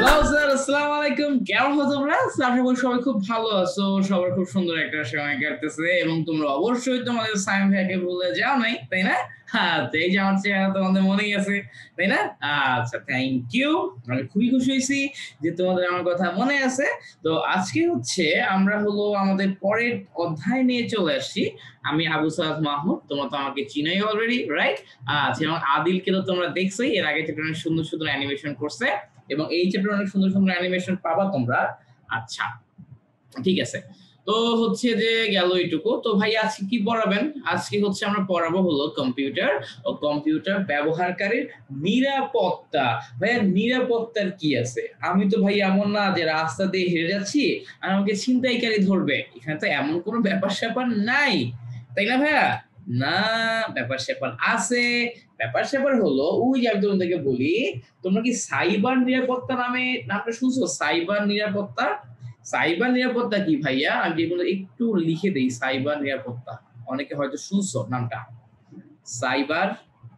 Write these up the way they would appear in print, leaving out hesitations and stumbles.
Hello sir, আসসালামু আলাইকুম। কেমন আছো তোমরা? আশা করি সবাই খুব ভালো আছো, সবার খুব সুন্দর একটা সময় কাটতেছে এবং তোমরা অবশ্যই তোমাদের সাইম ভাইয়াকে ভুলে যাও নাই, তাই না? হ্যাঁ, তো এই যে আমার চেহারা তোমাদের মনেই আছে, তাই না? আচ্ছা, থ্যাংক ইউ। আমি খুবই খুশি হয়েছি যে তোমাদের আমার কথা মনে আছে। তো আজকে হচ্ছে আমরা হলো আমাদের পরের অধ্যায় নিয়ে চলে আসছি। আমি আবু সালাত মাহমুদ, তোমরা তো আমাকে চিনোই অলরেডি, রাইট? আচ্ছা, এবং আদিলকে তো তোমরা দেখছোই, এর আগে চ্যাপ্টারে অনেক সুন্দর সুন্দর অ্যানিমেশন করছে এবং এই চ্যাপ্টারে অনেক সুন্দর সুন্দর অ্যানিমেশন পাবা তোমরা। আচ্ছা, ঠিক আছে। তো হচ্ছে যে গেল এইটুকু। তো ভাই আজকে কি পড়াবেন? আজকে হচ্ছে আমরা পড়াবো হলো কম্পিউটার ও কম্পিউটার ব্যবহারকারীর নিরাপত্তা। ভাইয়া নিরাপত্তার কি আছে? আমি তো ভাই এমন না যে রাস্তা দিয়ে হেঁটে যাচ্ছি আর আমাকে ছিনতাইকারী ধরবে। এখানে তো এমন কোনো ব্যাপার-স্যাপার নাই। তাই না ভাইয়া? না, ব্যাপার-স্যাপার আছে। ব্যাপার-স্যাপার হলো ওই যে আমি তোমাদেরকে বলি, তোমরা কি সাইবার নিরাপত্তা নামটা শুনছো? সাইবার নিরাপত্তা? সাইবার নিরাপত্তা কি ভাইয়া? আমি যেগুলো একটু লিখে দেই, সাইবার নিরাপত্তা। অনেকে হয়তো শুনছো নামটা। সাইবার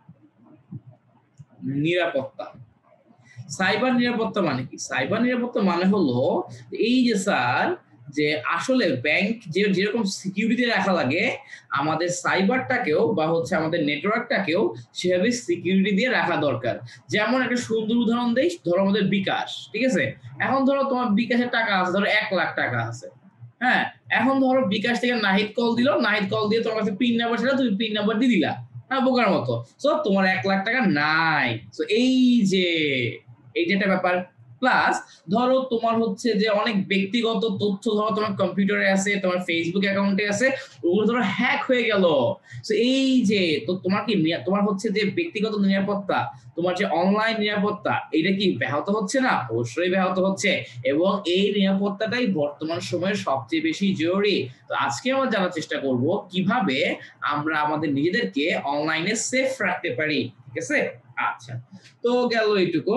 নিরাপত্তা। সাইবার নিরাপত্তা মানে কি? সাইবার নিরাপত্তা মানে হলো এই যে স্যার, যে আসলে ব্যাংক যেরকম সিকিউরিটি রাখা লাগে, আমাদের সাইবারটাকেও বা হচ্ছে আমাদের নেটওয়ার্কটাকেও সেভাবে সিকিউরিটি দিয়ে রাখা দরকার। যেমন একটা সুন্দর উদাহরণ দেই, ধরো আমাদের বিকাশ, ঠিক আছে? এখন ধরো তোমার বিকাশের টাকা আছে, ধরো ১,০০,০০০ টাকা আছে। হ্যাঁ, এখন ধরো বিকাশ থেকে নাহিদ কল দিল, নাহিদ কল দিয়ে তোমার কাছে পিন নাম্বার ছিল, তুমি পিন নাম্বার দিয়ে দিলা। হ্যাঁ, বোকার মতো। সো তোমার ১,০০,০০০ টাকা নাই। সো যে এই যে একটা ব্যাপার। প্লাস ধরো তোমার হচ্ছে যে অনেক ব্যক্তিগত তথ্য ধরো তোমার কম্পিউটারে আছে, তোমার ফেসবুক অ্যাকাউন্টে আছে, ওগুলো ধরো হ্যাক হয়ে গেল। সো এই যে তো তোমার কি তোমার হচ্ছে যে ব্যক্তিগত নিরাপত্তা, তোমার যে অনলাইন নিরাপত্তা, এটা কি ব্যাহত হচ্ছে না? অবশ্যই ব্যাহত হচ্ছে এবং এই নিরাপত্তাটাই বর্তমান সময়ের সবচেয়ে বেশি জরুরি। তো আজকে আমরা জানার চেষ্টা করব কিভাবে আমরা আমাদের নিজেদেরকে অনলাইনে সেফ রাখতে পারি, ঠিক আছে? আচ্ছা, তো গেল এইটুকু।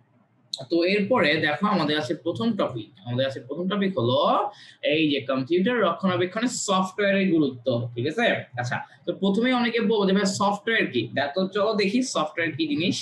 তো এরপরে দেখো আমাদের আছে প্রথম টপিক। আমাদের আছে প্রথম টপিক হলো এই যে কম্পিউটার রক্ষণাবেক্ষণের সফটওয়্যারের গুরুত্ব, ঠিক আছে? আচ্ছা, তো প্রথমেই অনেকে বলবো যে ভাই সফটওয়্যার কি? তো চলো দেখি সফটওয়্যার কি জিনিস।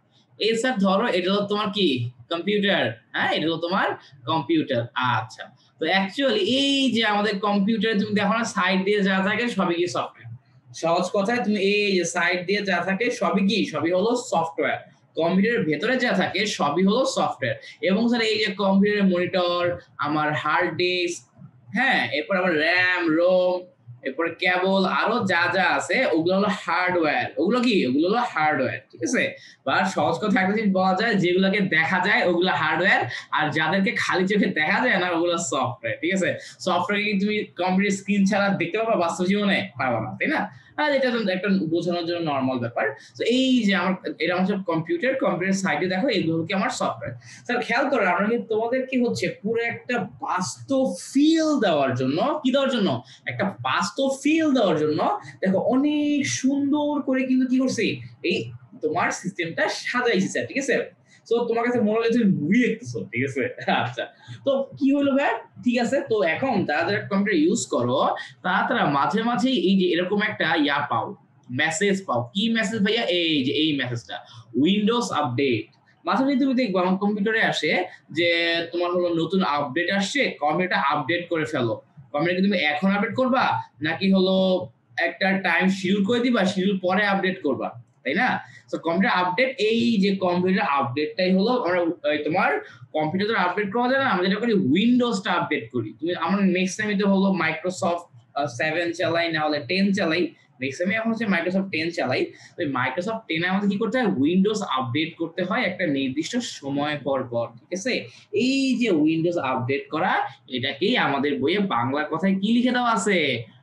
এই স্যার ধরো এটা হলো তোমার কি কম্পিউটার। হ্যাঁ, এটা হলো তোমার কম্পিউটার। আচ্ছা, তো অ্যাকচুয়ালি এই যে আমাদের কম্পিউটারে তুমি দেখো না সাইড দিয়ে যা থাকে সবই কি সফটওয়্যার। সহজ কথায় তুমি এই যে সাইড দিয়ে যা থাকে সবই কি, সবই হলো সফটওয়্যার। কম্পিউটারের ভেতরে যা থাকে সবই হলো সফটওয়্যার। এবং স্যার এই যে কম্পিউটারের মনিটর, আমার হার্ড ডিস্ক, হ্যাঁ, এরপর আমার র্যাম রোম, এরপরে কেবল, আরো যা যা আছে ওগুলো হলো হার্ডওয়্যার। ওগুলো কি? ওগুলো হলো হার্ডওয়্যার, ঠিক আছে? বা সহজ কথা একটা জিনিস বলা যায়, যেগুলোকে দেখা যায় ওগুলো হার্ডওয়্যার, আর যাদেরকে খালি চোখে দেখা যায় না ওগুলো সফটওয়্যার, ঠিক আছে? সফটওয়্যার কি তুমি কম্পিউটার স্ক্রিন ছাড়া দেখতে পাবা বাস্তব জীবনে? পারবা না, তাই না? আর এটা তো একটা বোঝানোর জন্য নরমাল ব্যাপার। তো এই যে আমার এটা হচ্ছে কম্পিউটার সাইডে দেখো এগুলো কি আমার সফটওয়্যার। স্যার খেয়াল করো, আমরা কিন্তু তোমাদের কি হচ্ছে পুরো একটা বাস্তব ফিল দেওয়ার জন্য, কি দেওয়ার জন্য? একটা বাস্তব ফিল দেওয়ার জন্য দেখো অনেক সুন্দর করে কিন্তু কি করছি, এই তোমার সিস্টেমটা সাজাইছি স্যার, ঠিক আছে? তো তোমার কাছে মনে হলে তুমি মুভি দেখতেছো, ঠিক আছে? আচ্ছা, তো কি হলো ভাই? ঠিক আছে, তো এখন যারা যারা কম্পিউটার ইউজ করো তারা মাঝে মাঝে এই যে এরকম একটা পাও, মেসেজ পাও। কি মেসেজ ভাইয়া? এই যে এই মেসেজটা, উইন্ডোজ আপডেট। মাঝে মাঝে তুমি দেখবো আমার কম্পিউটারে আসে যে তোমার হলো নতুন আপডেট আসছে, কম্পিউটারটা আপডেট করে ফেলো। কম্পিউটার কি তুমি এখন আপডেট করবা নাকি হলো একটা টাইম শিডিউল করে দিবা, শিডিউল পরে আপডেট করবা, তাই না? তো কম্পিউটার আপডেট, এই যে কম্পিউটার আপডেটটাই হলো আমরা তোমার কম্পিউটার আপডেট করা যায় না, আমরা যেটা করি উইন্ডোজটা আপডেট করি। তুমি আমরা নেক্সট টাইম এটা হলো মাইক্রোসফট 7 চালাই, না হলে 10 চালাই। নেক্সট টাইমে এখন হচ্ছে মাইক্রোসফট 10 চালাই। ওই মাইক্রোসফট 10 এ আমাদের কি করতে হয়? উইন্ডোজ আপডেট করতে হয় একটা নির্দিষ্ট সময় পর পর, ঠিক আছে? এই যে উইন্ডোজ আপডেট করা, এটাকেই আমাদের বইয়ে বাংলা কথায় কি লিখে দেওয়া আছে?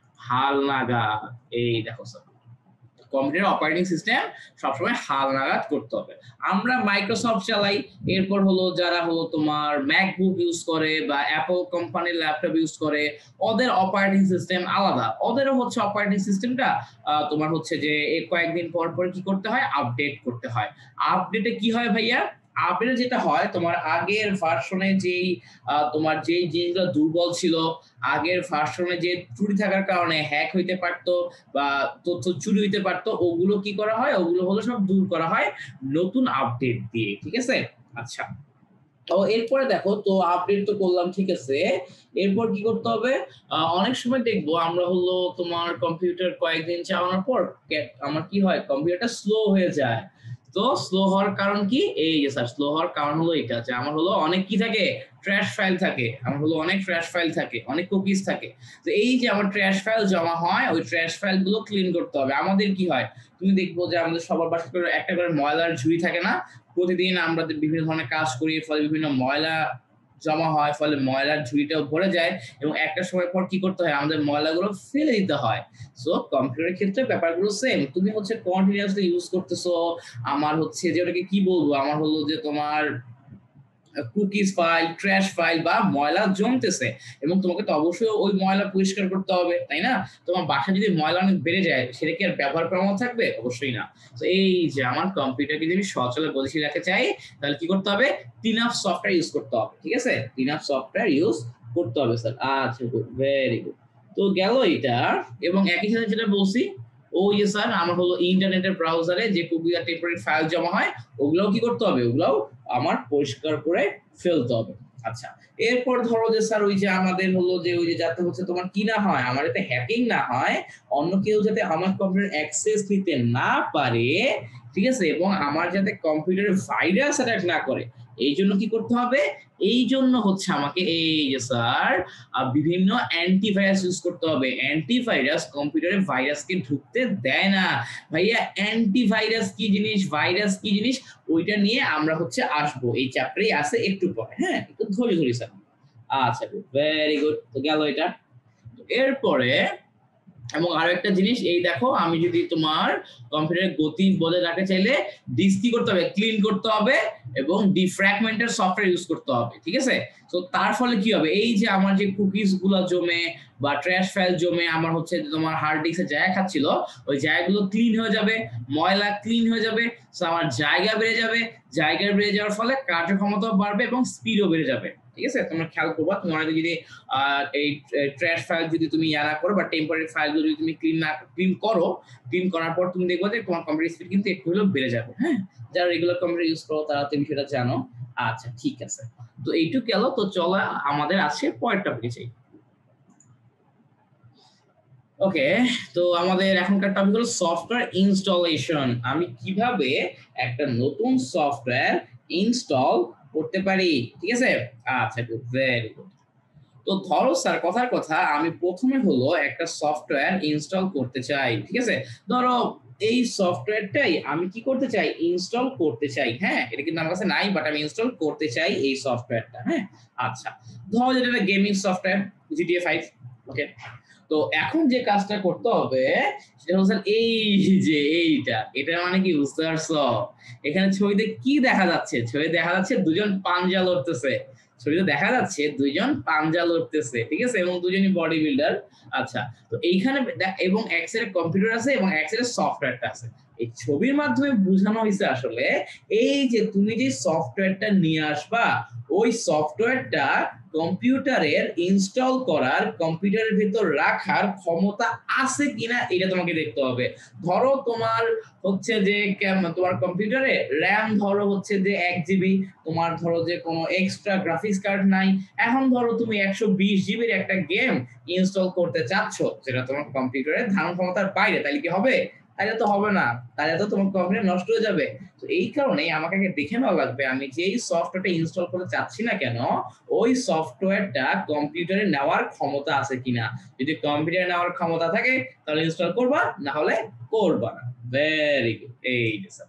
হালনাগাদ। এই দেখো স্যার, কম্পিউটার অপারেটিং সিস্টেম সবসময় হালনাগাদ করতে হবে। আমরা মাইক্রোসফট চালাই, এরপর হলো যারা হলো তোমার ম্যাকবুক ইউজ করে বা অ্যাপল কোম্পানির ল্যাপটপ ইউজ করে, ওদের অপারেটিং সিস্টেম আলাদা। ওদেরও হচ্ছে অপারেটিং সিস্টেমটা তোমার হচ্ছে যে কয়েকদিন পর পর কি করতে হয়? আপডেট করতে হয়। আপডেটে কি হয় ভাইয়া? আপডেটে যেটা হয়, তোমার আগের ভার্সনে যেই তোমার যেই জিনিসগুলো দুর্বল ছিল, আগের ভার্সনে যে ত্রুটি থাকার কারণে হ্যাক হইতে পারতো বা তথ্য চুরি হইতে পারতো, ওগুলো কি করা হয়? ওগুলো হলো সব দূর করা হয় নতুন আপডেট দিয়ে, ঠিক আছে? আচ্ছা, ও এরপরে দেখো তো আপডেট তো করলাম, ঠিক আছে। এরপর কি করতে হবে, অনেক সময় দেখবো আমরা হলো তোমার কম্পিউটার কয়েকদিন চালানোর পর আমার কি হয়, কম্পিউটারটা স্লো হয়ে যায়। তো স্লো হওয়ার কারণ কি, এই যে স্যার স্লো হওয়ার কারণ হলো এটা যে আমার হলো অনেক কি থাকে, ট্র্যাশ ফাইল থাকে, আমার হলো অনেক ট্র্যাশ ফাইল থাকে, অনেক কুকিজ থাকে। তো এই যে আমার ট্র্যাশ ফাইল জমা হয়, ওই ট্র্যাশ ফাইল গুলো ক্লিন করতে হবে। আমাদের কি হয়, তুমি দেখবো যে আমাদের সবার বাসা করে একটা করে ময়লার ঝুড়ি থাকে না, প্রতিদিন আমরা বিভিন্ন ধরনের কাজ করি, ফলে বিভিন্ন ময়লা জমা হয়, ফলে ময়লার ঝুড়িটাও ভরে যায় এবং একটা সময় পর কি করতে হয়, আমাদের ময়লাগুলো ফেলে দিতে হয়। সো কম্পিউটারের ক্ষেত্রে ব্যাপারগুলো সেম, তুমি হচ্ছে কন্টিনিউয়াসলি ইউজ করতেছো, আমার হচ্ছে যে ওটাকে কি বলবো, আমার হলো যে তোমার কুকিজ ফাইল, ট্র্যাশ ফাইল বা ময়লা জমতেছে এবং তোমাকে তো অবশ্যই ওই ময়লা পরিষ্কার করতে হবে, তাই না? তোমার বাসা যদি ময়লা অনেক বেড়ে যায়, সেটা কি আর ব্যবহার করার মতো থাকবে? অবশ্যই না। তো এই যে আমার কম্পিউটারকে যদি সচল গতিশীল রাখতে চাই, তাহলে কি করতে হবে, টিনাফ সফটওয়্যার ইউজ করতে হবে, ঠিক আছে? টিনাফ সফটওয়্যার ইউজ করতে হবে স্যার। আচ্ছা, গুড, ভেরি গুড। তো গেল এটা। এবং একই সাথে যেটা বলছি, ওই যে স্যার আমার হলো ইন্টারনেটের ব্রাউজারে যে কুকি আর টেম্পোরারি ফাইল জমা হয়, ওগুলোও কি করতে হবে, ওগুলোও আমার পরিষ্কার করে ফেলতে হবে। আচ্ছা, এরপর ধরো যে স্যার ওই যে আমাদের হলো যে ওই যে যাতে হচ্ছে তোমার কি না হয়, আমার যাতে হ্যাকিং না হয়, অন্য কেউ যাতে আমার কম্পিউটার অ্যাক্সেস নিতে না পারে, ঠিক আছে, এবং আমার যাতে কম্পিউটারে ভাইরাস অ্যাটাক না করে, এই জন্য কি করতে হবে, এই জন্য হচ্ছে আমাকে এই যে স্যার বিভিন্ন অ্যান্টিভাইরাস ইউজ করতে হবে। অ্যান্টিভাইরাস কম্পিউটারে ভাইরাসকে ঢুকতে দেয় না। ভাইয়া অ্যান্টিভাইরাস কি জিনিস, ভাইরাস কি জিনিস, ওইটা নিয়ে আমরা হচ্ছে আসবো, এই চ্যাপ্টারে আছে একটু পরে, হ্যাঁ, একটু ধৈর্য ধরি স্যার। আচ্ছা, গুড, ভেরি গুড। তো গেল এটা। এরপরে এবং আরো একটা জিনিস, এই দেখো আমি যদি তোমার কম্পিউটারের গতি বজায় রাখতে চাইলে ডিস্ক কি করতে হবে, ক্লিন করতে হবে এবং ডিফ্র্যাগমেন্টের সফটওয়্যার ইউজ করতে হবে, ঠিক আছে। তো তার ফলে কি হবে, এই যে আমার যে কুকিজ গুলো জমে বা ট্র্যাশ ফাইল জমে আমার হচ্ছে তোমার হার্ড ডিস্কে জায়গা খাচ্ছিল, ওই জায়গাগুলো ক্লিন হয়ে যাবে, ময়লা ক্লিন হয়ে যাবে। তো আমার জায়গা বেড়ে যাবে, জায়গা বেড়ে যাওয়ার ফলে কার্যক্ষমতাও বাড়বে এবং স্পিডও বেড়ে যাবে, ঠিক আছে। তোমরা খেয়াল করবা, তোমার যদি এই ট্র্যাশ ফাইল যদি তুমি না করো বা টেম্পোরারি ফাইল যদি তুমি ক্লিন করো, ক্লিন করার পর তুমি দেখবে যে তোমার কম্পিউটার স্পিড কিন্তু একটু হলেও বেড়ে যাবে, হ্যাঁ। যারা রেগুলার কম্পিউটার ইউজ করো তারা তো বিষয়টা জানো। আচ্ছা, ঠিক আছে। তো এইটুকু গেল। তো চলো আমাদের আছে পরের টপিকে যাই। ওকে, তো আমাদের এখনকার টপিক হলো সফটওয়্যার ইনস্টলেশন। আমি কিভাবে একটা নতুন সফটওয়্যার ইনস্টল করতে পারি, ঠিক আছে। আচ্ছা, গুড, ভেরি গুড। তো ধরো স্যার কথার কথা, আমি প্রথমে হলো একটা সফটওয়্যার ইনস্টল করতে চাই, ঠিক আছে। ধরো এই সফটওয়্যারটাই আমি কি করতে চাই, ইনস্টল করতে চাই, হ্যাঁ। এটা কিন্তু আমার কাছে নাই, বাট আমি ইনস্টল করতে চাই এই সফটওয়্যারটা, হ্যাঁ। আচ্ছা, ধরো যেটা একটা গেমিং সফটওয়্যার, জিটিএ 5। ওকে, তো এখন যে কাজটা করতে হবে সেটা হচ্ছে এই যে এইটা, এটা মানে কি বুঝতে পারছো, এখানে ছবিতে কি দেখা যাচ্ছে, ছবিতে দেখা যাচ্ছে দুজন পাঞ্জা লড়তেছে, ছবিতে দেখা যাচ্ছে দুইজন পাঞ্জা লড়তেছে, ঠিক আছে, এবং দুজনই বডি বিল্ডার। আচ্ছা, তো এইখানে এবং এক্সের কম্পিউটার আছে এবং এক্সের সফটওয়্যারটা আছে। এই ছবির মাধ্যমে বোঝানো হয়েছে আসলে এই যে তুমি যে সফটওয়্যারটা নিয়ে আসবা, ওই সফটওয়্যারটা কম্পিউটারের ইনস্টল করার, কম্পিউটারের ভিতর রাখার ক্ষমতা আছে কিনা এটা তোমাকে দেখতে হবে। ধরো তোমার হচ্ছে যে তোমার কম্পিউটারে র্যাম ধরো হচ্ছে যে 1 জিবি, তোমার ধরো যে কোনো এক্সট্রা গ্রাফিক্স কার্ড নাই, এখন ধরো তুমি 120 জিবির একটা গেম ইনস্টল করতে চাচ্ছ, যেটা তোমার কম্পিউটারের ধারণ ক্ষমতার বাইরে, তাহলে কি হবে? তাহলে তো হবে না, তাহলে তো তোমার কম্পিউটার নষ্ট হয়ে যাবে। তো এই কারণেই আমাকে আগে দেখে নেওয়া লাগবে আমি যেই সফটওয়্যারটা ইনস্টল করতে চাচ্ছি না কেন, ওই সফটওয়্যারটা কম্পিউটারে নেওয়ার ক্ষমতা আছে কিনা। যদি কম্পিউটারে নেওয়ার ক্ষমতা থাকে তাহলে ইনস্টল করবা, না হলে করবা না। ভেরি গুড, এই যে স্যার,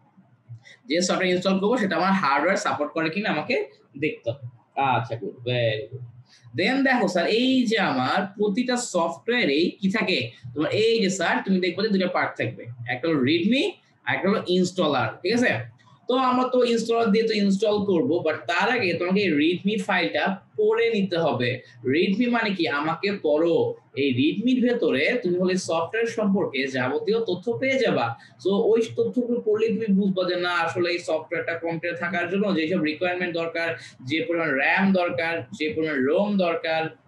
যে সফটওয়্যার ইনস্টল করবো সেটা আমার হার্ডওয়্যার সাপোর্ট করে কিনা আমাকে দেখতে হবে। আচ্ছা, গুড, ভেরি গুড। দেন দেখো স্যার, এই যে আমার প্রতিটা সফটওয়্যারেই কি থাকে, তোমার এই যে স্যার তুমি দেখবে যে দুটো পার্ট থাকবে, একটা হলো রিডমি আর একটা হলো ইনস্টলার, ঠিক আছে। তো আমরা তো ইনস্টলার দিয়ে তো ইনস্টল করব, বাট তার আগে তোমাকে এই রিডমি ফাইলটা পড়ে নিতে হবে। রিডমি মানে কি, আমাকে পড়ো। এই রিডমির ভেতরে তুমি হলে সফটওয়্যার সম্পর্কে যাবতীয় তথ্য পেয়ে যাবা। তো ওই তথ্যগুলো পড়লে তুমি বুঝবা যে না আসলে এই সফটওয়্যারটা কম্পিউটার থাকার জন্য যেসব রিকোয়ারমেন্ট দরকার, যে পরিমাণ র্যাম দরকার, যে পরিমাণ রোম দরকার,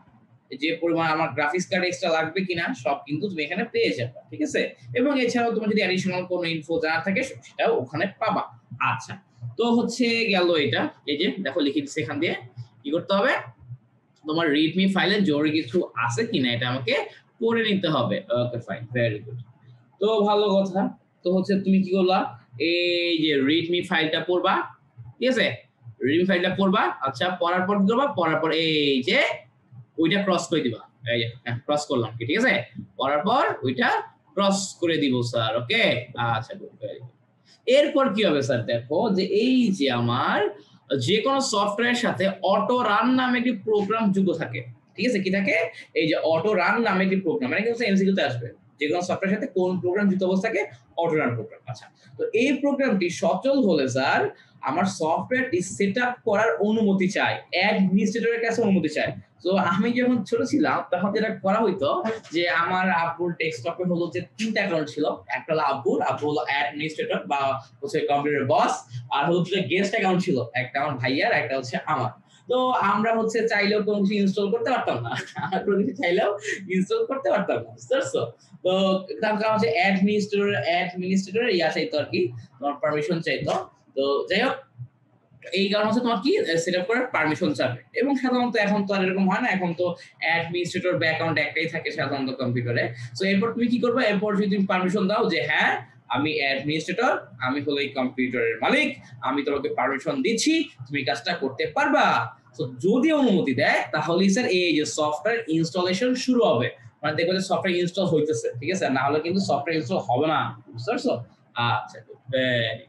যে পরিমাণ আমার গ্রাফিক্স কার্ড এক্সট্রা লাগবে কিনা সব কিন্তু তুমি এখানে পেয়ে যাবে, ঠিক আছে? এবং এছাড়াও তোমার যদি অ্যাডিশনাল কোনো ইনফো জানার থাকে সেটাও ওখানে পাবা। আচ্ছা, তো হচ্ছে গেল এটা। এই যে দেখো লিখে দিচ্ছি এখান দিয়ে। কি করতে হবে? তোমার রিডমি ফাইলে জরুরি কিছু আছে কিনা এটা আমাকে পড়ে নিতে হবে। Okay fine, very good. তো ভালো কথা। তো হচ্ছে তুমি কি করলা? এই যে রিডমি ফাইলটা পড়বা, ঠিক আছে? রিডমি ফাইলটা পড়বা। আচ্ছা, পড়ার পর কি করবা? পড়ার পর এই যে ওইটা ক্রস করে দিবা। এই যে ক্রস করলাম কি, ঠিক আছে? পড়ার পর ওইটা ক্রস করে দিব স্যার। ওকে, আচ্ছা গুড, ভেরি গুড। এরপর কি হবে স্যার? দেখো যে এই যে আমার যে কোনো সফটওয়্যারের সাথে অটো রান নামে একটি প্রোগ্রাম যুক্ত থাকে, ঠিক আছে? কি থাকে? এই যে অটো রান নামে একটি প্রোগ্রাম, মানে কিন্তু এমসিকিউ তে আসবে যে কোনো সফটওয়্যারের সাথে কোন প্রোগ্রাম যুক্ত অবস্থা থাকে? Auto run program. আচ্ছা, তো এই প্রোগ্রামটি সচল হলে স্যার আমার সফটওয়্যারটি সেটআপ করার অনুমতি চায়, অ্যাডমিনিস্ট্রেটরের কাছে অনুমতি চায়। তো আমি যখন ছোট ছিলাম তখন যেটা করা হইতো যে আমার আব্বুর ডেস্কটপে হলো যে 3টা অ্যাকাউন্ট ছিল। একটা হলো আব্বুর, আব্বু হলো অ্যাডমিনিস্ট্রেটর বা হচ্ছে কম্পিউটার বস, আর হচ্ছে গেস্ট অ্যাকাউন্ট ছিল, একটা আমার ভাইয়ার, একটা হচ্ছে আমার। তো আমরা হচ্ছে চাইলেও কোনো কিছু ইনস্টল করতে পারতাম না। আমরা কোনো কিছু চাইলেও ইনস্টল করতে পারতাম না, বুঝতে পারছো? তো তার কারণ হচ্ছে অ্যাডমিনিস্ট্রেটর ইয়া চাইতো আর কি, তোমার পারমিশন চাইতো। তো যাই হোক, এই কারণে হচ্ছে তোমার কি সেটআপ করার পারমিশন চাবে। এবং সাধারণত এখন তো আর এরকম হয় না, এখন তো অ্যাডমিনিস্ট্রেটর বা অ্যাকাউন্ট একটাই থাকে সাধারণত কম্পিউটারে। সো এরপর তুমি কি করবে? এরপর যদি তুমি পারমিশন দাও যে হ্যাঁ আমি অ্যাডমিনিস্ট্রেটর, আমি হলো এই কম্পিউটারের মালিক, আমি তোমাকে পারমিশন দিচ্ছি, তুমি কাজটা করতে পারবা। তো যদি অনুমতি দেয় তাহলেই স্যার এই যে সফটওয়্যার ইনস্টলেশন শুরু হবে, মানে দেখবে যে সফটওয়্যার ইনস্টল হইতেছে, ঠিক আছে? না হলে কিন্তু সফটওয়্যার ইনস্টল হবে না, বুঝতে পারছো? আচ্ছা, ভেরি।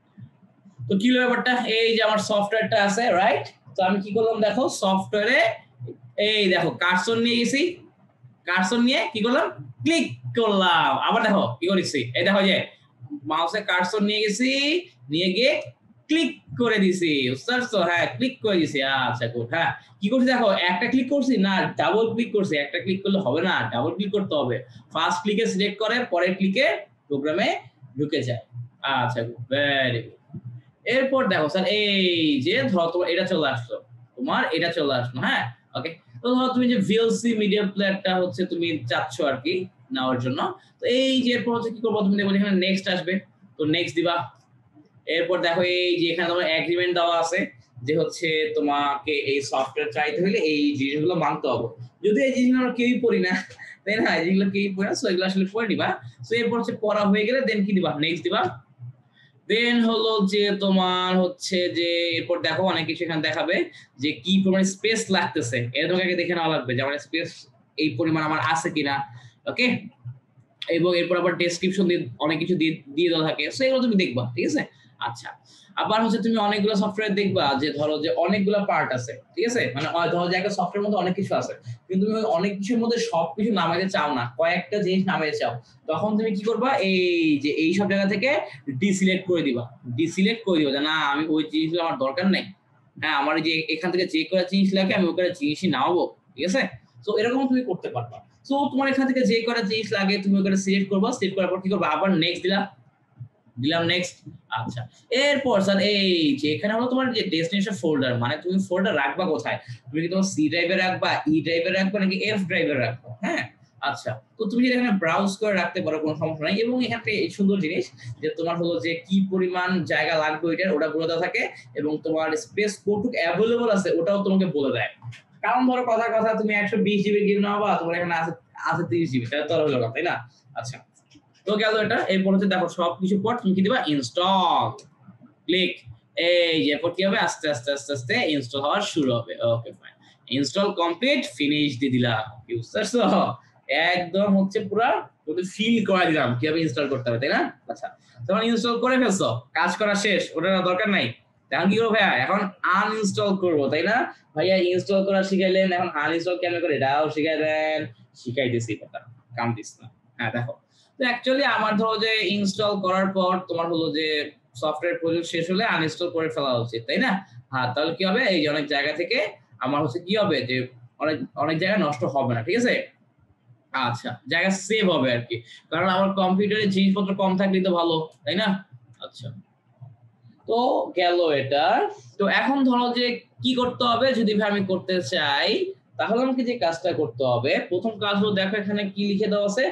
তো কি হলো ব্যাপারটা? এই যে আমার সফটওয়্যারটা আছে, রাইট? তো আমি কি করলাম দেখো, সফটওয়্যারে এই দেখো কার্সর নিয়ে গেছি, কার্সর নিয়ে কি করলাম? ক্লিক করলাম। আবার দেখো কি করেছি, এই দেখো যে মাউসে কার্সর নিয়ে গেছি, নিয়ে গিয়ে ক্লিক করে দিছি, বুঝতে পারছো? হ্যাঁ, ক্লিক করে দিছি। আচ্ছা গুড। হ্যাঁ, কি করছি দেখো, একটা ক্লিক করছি না, ডাবল ক্লিক করছি। একটা ক্লিক করলে হবে না, ডাবল ক্লিক করতে হবে। ফার্স্ট ক্লিকে সিলেক্ট করে পরের ক্লিকে প্রোগ্রামে ঢুকে যায়। আচ্ছা গুড, ভেরি গুড। এরপর দেখো স্যার এই যে ধরো তোমার এটা চলে আসলো, তোমার এটা চলে আসলো, হ্যাঁ? ওকে, তো ধরো তুমি যে ভিএলসি মিডিয়া প্লেয়ারটা হচ্ছে তুমি চাচ্ছ আর কি নেওয়ার জন্য। তো এই যে এরপর হচ্ছে কি করবো, তুমি দেখো এখানে নেক্সট আসবে, তো নেক্সট দিবা। এরপর দেখো এই যে এখানে তোমার এগ্রিমেন্ট দেওয়া আছে যে হচ্ছে তোমাকে এই সফটওয়্যার চাইতে হলে এই জিনিসগুলো মানতে হবে। যদি এই জিনিসগুলো আমরা কেউই পড়ি না, তাই না? যেগুলো কেউই পড়ি না, সো এগুলো আসলে পড়ে নিবা। সো এরপর হচ্ছে পড়া হয়ে গেলে দেন কি দিবা? নেক্সট দিবা। দেন হলো যে তোমার হচ্ছে যে এরপর দেখো অনেক কিছু এখানে দেখাবে যে কি পরিমাণ স্পেস লাগতেছে, এটা তোমাকে আগে দেখে নেওয়া লাগবে যে আমার স্পেস এই পরিমাণ আমার আছে কিনা। ওকে, এবং এরপর আবার ডেসক্রিপশন দিয়ে অনেক কিছু দিয়ে দেওয়া থাকে, সো এগুলো তুমি দেখবা, ঠিক আছে? আচ্ছা, আবার হচ্ছে তুমি অনেকগুলো সফটওয়্যার দেখবা যে ধরো যে অনেকগুলো পার্ট আছে, ঠিক আছে? মানে ধরো যে একটা সফটওয়্যার মধ্যে অনেক কিছু আছে, কিন্তু তুমি ওই অনেক কিছুর মধ্যে সবকিছু নামাইতে চাও না, কয়েকটা জিনিস নামাইতে চাও। তখন তুমি কি করবা? এই যে এই সব জায়গা থেকে ডিসিলেক্ট করে দিবা, ডিসিলেক্ট করে দিবা যে না আমি ওই জিনিসগুলো আমার দরকার নাই। হ্যাঁ, আমার যে এখান থেকে যে কটা জিনিস লাগে আমি ওই কটা জিনিসই নামাবো, ঠিক আছে? তো এরকম তুমি করতে পারবা। সো তোমার এখান থেকে যে কটা জিনিস লাগে তুমি ওখানে সিলেক্ট করবা, সিলেক্ট করার পর কি করবা? আবার নেক্সট দিলাম নেক্সট। আচ্ছা, এরপর স্যার এই যে এখানে হলো তোমার যে ডেস্টিনেশন ফোল্ডার, মানে তুমি ফোল্ডার রাখবা কোথায়? তুমি কি তোমার সি ড্রাইভে রাখবা, ই ড্রাইভে রাখবা, নাকি এফ ড্রাইভে রাখবা? হ্যাঁ, আচ্ছা, তো তুমি যদি এখানে ব্রাউজ করে রাখতে পারো কোনো সমস্যা নাই। এবং এখানে এই সুন্দর জিনিস যে তোমার হলো যে কি পরিমাণ জায়গা লাগবে ওইটার, ওটা বলে দেওয়া থাকে, এবং তোমার স্পেস কতটুকু অ্যাভেলেবল আছে ওটাও তোমাকে বলে দেয়। কারণ ধরো কথা কথা তুমি 120 জিবি গেম নাও, তোমার এখানে আছে আছে 30 জিবি, তাহলে তো আর হলো না, তাই না? আচ্ছা, তো গেল এটা। এরপর হচ্ছে দেখো সবকিছু পর তুমি কি দিবা? Install, click. এই যে এরপর কি হবে? আস্তে আস্তে আস্তে আস্তে ইনস্টল হওয়া শুরু হবে। Okay fine, install complete, finish দিয়ে দিলাম। কি বুঝতে পারছো? একদম হচ্ছে পুরা ফিল করা দিলাম কিভাবে ইনস্টল করতে হবে, তাই না? আচ্ছা, তখন ইনস্টল করে ফেলছো, কাজ করা শেষ, ওটার দরকার নাই। এখন কি করবো ভাইয়া? এখন আনইনস্টল করবো, তাই না? ভাইয়া ইনস্টল করা শিখাইলেন, এখন আনইনস্টল কেন করে এটাও শিখাই দেন। শিখাইতেছি, কথা কাম দিস না। হ্যাঁ দেখো, তো অ্যাকচুয়ালি আমার ধরো যে ইনস্টল করার পর তোমার হলো যে সফটওয়্যার প্রজেক্ট শেষ হলে আনইনস্টল করে ফেলা উচিত, তাই না? হ্যাঁ, তাহলে কি হবে? এই যে অনেক জায়গা থেকে আমার হচ্ছে কি হবে যে অনেক অনেক জায়গা নষ্ট হবে না, ঠিক আছে? আচ্ছা, জায়গা সেভ হবে আর কি, কারণ আমার কম্পিউটারে জিনিসপত্র কম থাকলেই তো ভালো, তাই না? আচ্ছা, তো গেল এটা। তো এখন ধরো যে কি করতে হবে যদি ভাই আমি করতে চাই তাহলে আমাকে যে কাজটা করতে হবে, প্রথম কাজ হলো দেখো এখানে কি লিখে দেওয়া আছে,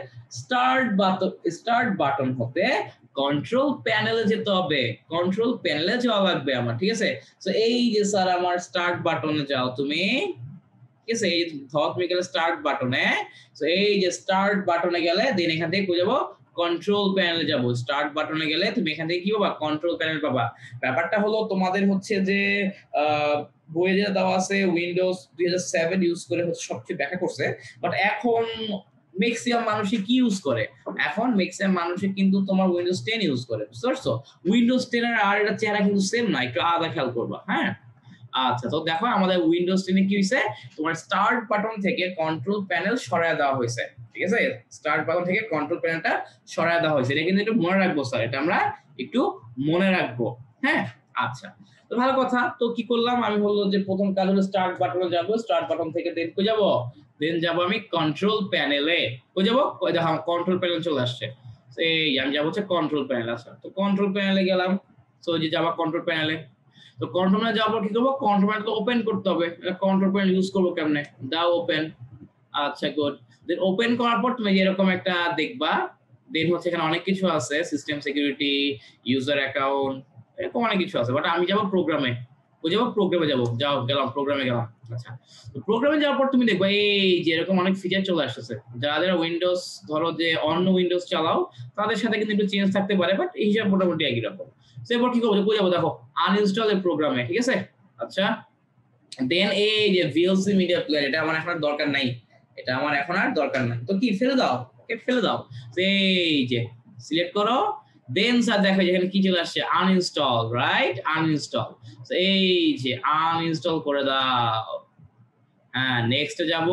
স্টার্ট বাটন হতে কন্ট্রোল প্যানেলে যেতে হবে, কন্ট্রোল প্যানেলে যাওয়া লাগবে আমার, ঠিক আছে। তো এই যে স্যার আমার স্টার্ট বাটনে যাও তুমি, ঠিক আছে, এই ধর তুমি গেলে স্টার্ট বাটনে, তো এই যে স্টার্ট বাটনে গেলে দেন এখান থেকে কই যাবো, কন্ট্রোল প্যানেলে যাব। স্টার্ট বাটনে গেলে তুমি এখান থেকে কি পাবা, কন্ট্রোল প্যানেল পাবা। ব্যাপারটা হলো তোমাদের হচ্ছে যে বইয়ে যেটা দেওয়া আছে উইন্ডোজ 2007 ইউজ করে হচ্ছে সবচেয়ে ব্যাখ্যা করছে, বাট এখন ম্যাক্সিমাম মানুষই কি ইউজ করে, এখন ম্যাক্সিমাম মানুষই কিন্তু তোমার উইন্ডোজ 10 ইউজ করে, বুঝতে পারছো। উইন্ডোজ 10 এর আর এটা চেহারা কিন্তু সেম না, একটু আলাদা খেয়াল করবা, হ্যাঁ। আচ্ছা, তো দেখো আমাদের উইন্ডোজ 10 এ কি হইছে, তোমার স্টার্ট বাটন থেকে কন্ট্রোল প্যানেল সরায় দেওয়া হয়েছে, ঠিক আছে। স্টার্ট বাটন থেকে কন্ট্রোল প্যানেলটা সরায় দেওয়া হয়েছে, এটা কিন্তু একটু মনে রাখবো স্যার, এটা আমরা একটু মনে রাখবো, হ্যাঁ। আচ্ছা, তো ভালো কথা। তো কি করলাম আমি, হলো যে প্রথম কাজ হলো স্টার্ট বাটনে যাব, স্টার্ট বাটন থেকে দেন কই যাব, দেন যাব আমি কন্ট্রোল প্যানেলে, কই যাব, কই দেখো কন্ট্রোল প্যানেল চলে আসছে, এই আমি যাব হচ্ছে কন্ট্রোল প্যানেল। আচ্ছা, তো কন্ট্রোল প্যানেলে গেলাম, সো যে যাবা কন্ট্রোল প্যানেলে, তো কন্ট্রোল প্যানেলে যাওয়ার পর কি করবো, কন্ট্রোল প্যানেল তো ওপেন করতে হবে, কন্ট্রোল প্যানেল ইউজ করবো কেমনে, দাও ওপেন। আচ্ছা, গুড। দেন ওপেন করার পর তুমি এরকম একটা দেখবা, দেন হচ্ছে এখানে অনেক কিছু আছে, সিস্টেম সিকিউরিটি, ইউজার অ্যাকাউন্ট, এরকম অনেক কিছু আছে, বাট আমি যাবো প্রোগ্রামে, প্রোগ্রামে যাবো, যাও গেলাম প্রোগ্রামে গেলাম। আচ্ছা, তো প্রোগ্রামে যাওয়ার পর তুমি দেখবা এই যে এরকম অনেক ফিচার চলে আসতেছে, যারা উইন্ডোজ ধরো যে অন্য উইন্ডোজ চালাও তাদের সাথে কিন্তু একটু চেঞ্জ থাকতে পারে, বাট এই হিসাব মোটামুটি একই রকম। এরপর কি করবো, কই যাবো, দেখো আনইনস্টল এর প্রোগ্রামে, ঠিক আছে। আচ্ছা, দেন এই যে ভিএলসি মিডিয়া প্লেয়ার, এটা আমার এখন আর দরকার নাই, এটা আমার এখন আর দরকার নাই, তো কি ফেলে দাও, ওকে ফেলে দাও। এই যে সিলেক্ট করো, দেন স্যার দেখো এখানে কি চলে আসছে, আনইনস্টল, রাইট, আনইনস্টল। এই যে আনইনস্টল করে দাও, হ্যাঁ নেক্সট যাব,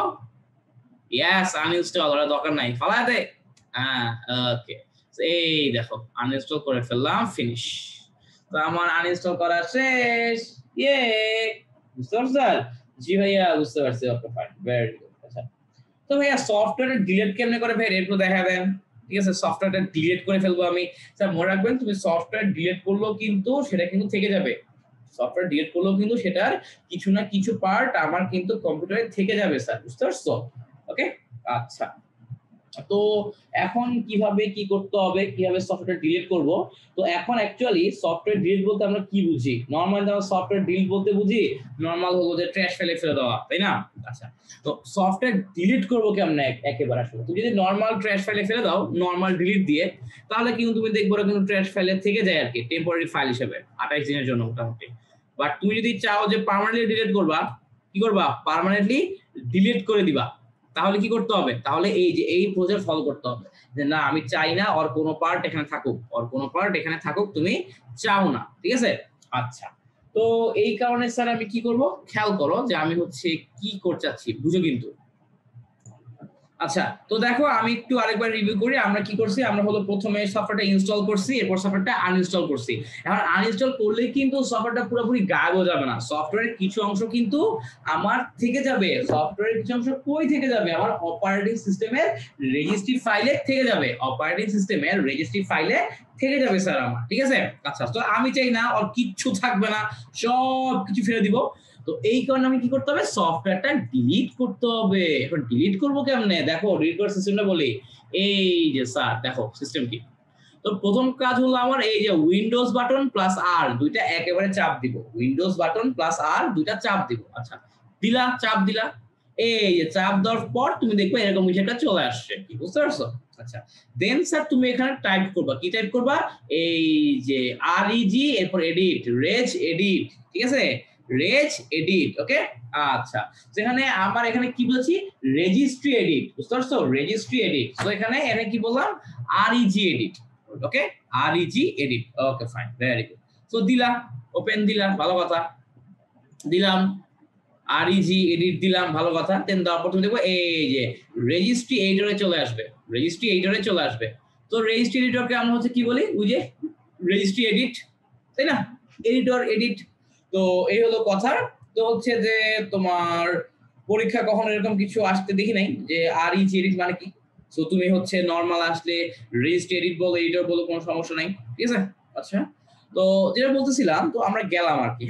ইয়েস আনইনস্টল, ওটা দরকার নাই, ফালাই দে, হ্যাঁ ওকে। এই দেখো আনইনস্টল করে ফেললাম, ফিনিশ। তো আমার আনইনস্টল করা শেষ, ইয়ে, বুঝতে পারছেন? জি ভাইয়া বুঝতে পারছি, ওকে ফাইন, ভেরি গুড। আচ্ছা, তো ভাইয়া সফটওয়্যার ডিলিট কেমনে করে ভাই একটু দেখা দেন, ঠিক আছে। সফটওয়্যারটা ডিলিট করে ফেলবো আমি, স্যার মনে রাখবেন তুমি সফটওয়্যার ডিলিট করলেও কিন্তু সেটা কিন্তু থেকে যাবে, সফটওয়্যার ডিলিট করলেও কিন্তু সেটার কিছু না কিছু পার্ট আমার কিন্তু কম্পিউটারে থেকে যাবে স্যার, বুঝতে পারছো, ওকে। আচ্ছা, তো এখন কিভাবে কি করতে হবে, কিভাবে সফটওয়্যার ডিলিট করব, তো এখন অ্যাকচুয়ালি সফটওয়্যার ডিলিট বলতে আমরা কি বুঝি, নরমাল আমরা সফটওয়্যার ডিলিট বলতে বুঝি নরমাল হলো যে ট্র্যাশ ফেলে ফেলে দেওয়া, তাই না। আচ্ছা, তো সফটওয়্যার ডিলিট করবো কেমনে, একেবারে আসলে তুমি যদি নরমাল ট্র্যাশ ফাইলে ফেলে দাও নরমাল ডিলিট দিয়ে, তাহলে কিন্তু তুমি দেখবো কিন্তু ট্র্যাশ ফাইলে থেকে যায় আর কি, টেম্পোরারি ফাইল হিসেবে 28 দিনের জন্য মোটামুটি। বাট তুমি যদি চাও যে পার্মানেন্টলি ডিলিট করবা, কি করবা, পার্মানেন্টলি ডিলিট করে দিবা, তাহলে কি করতে হবে, তাহলে এই যে এই প্রসেস ফলো করতে হবে, যে না আমি চাই না ওর কোনো পার্ট এখানে থাকুক, ওর কোনো পার্ট এখানে থাকুক তুমি চাও না, ঠিক আছে। আচ্ছা, তো এই কারণে স্যার আমি কি করব, খেয়াল করো যে আমি হচ্ছে কি করতে চাচ্ছি, বুঝো কিন্তু। আচ্ছা, তো দেখো আমি একটু আরেকবার রিভিউ করি, আমরা কি করছি, আমরা হলো প্রথমে সফটওয়্যারটা ইনস্টল করছি, এরপর সফটওয়্যারটা আনইনস্টল করছি। এখন আনইনস্টল করলে কিন্তু সফটওয়্যারটা পুরোপুরি গায়েব হয়ে যাবে না, সফটওয়্যারের কিছু অংশ কিন্তু আমার থেকে যাবে, সফটওয়্যারের কিছু অংশ কই থেকে যাবে, আমার অপারেটিং সিস্টেমের রেজিস্ট্রি ফাইলে থেকে যাবে, অপারেটিং সিস্টেমের রেজিস্ট্রি ফাইলে থেকে যাবে স্যার আমার, ঠিক আছে। আচ্ছা, তো আমি চাই না ওর কিচ্ছু থাকবে না, সব কিছু ফেলে দিব, তো এই কারণে আমি কি করতে হবে, সফটওয়্যারটা ডিলিট করতে হবে। এখন ডিলিট করবো কেমনে, দেখো ডিলিট করার সিস্টেমটা বলি, এই যে স্যার দেখো সিস্টেম কি, তো প্রথম কাজ হলো আমার এই যে উইন্ডোজ বাটন প্লাস আর দুইটা একেবারে চাপ দিব, উইন্ডোজ বাটন প্লাস আর দুইটা চাপ দিব। আচ্ছা, দিলা, চাপ দিলা, এই যে চাপ দেওয়ার পর তুমি দেখবে এরকম কিছু একটা চলে আসছে, কি বুঝতে পারছো। আচ্ছা, দেন স্যার তুমি এখানে টাইপ করবা, কি টাইপ করবা, এই যে আরইজি এরপর এডিট, রেজ এডিট, ঠিক আছে, রেজ এডিট, ওকে। আচ্ছা, সেখানে আমার এখানে কি বলছি, রেজিস্ট্রি এডিট, বুঝতে পারছো, রেজিস্ট্রি এডিট, তো এখানে কি বললাম, REG edit, okay, REG edit, okay fine, very good. So দিলা, ওপেন দিলা, ভালো কথা, দিলাম আরইজি এডিট দিলাম, ভালো কথা। দেন দেওয়ার পর তুমি দেখো এই যে রেজিস্ট্রি এডিটরে চলে আসবে, রেজিস্ট্রি এডিটরে চলে আসবে। তো রেজিস্ট্রি এডিটরকে আমরা হচ্ছে কি বলি, ওই যে রেজিস্ট্রি এডিট, তাই না, এডিটর এডিট। তো এই হলো কথা। তো হচ্ছে যে তোমার পরীক্ষা কখনো এরকম কিছু আসতে দেখি নাই যে আরইজি এডিট মানে কি, সো তুমি হচ্ছে নরমাল আসলে রেজিস্ট্রি এডিট বলো, এডিটর বলো, কোনো সমস্যা নাই, ঠিক আছে। আচ্ছা, তো যেটা বলতেছিলাম, তো আমরা গেলাম আর কি, হ্যাঁ,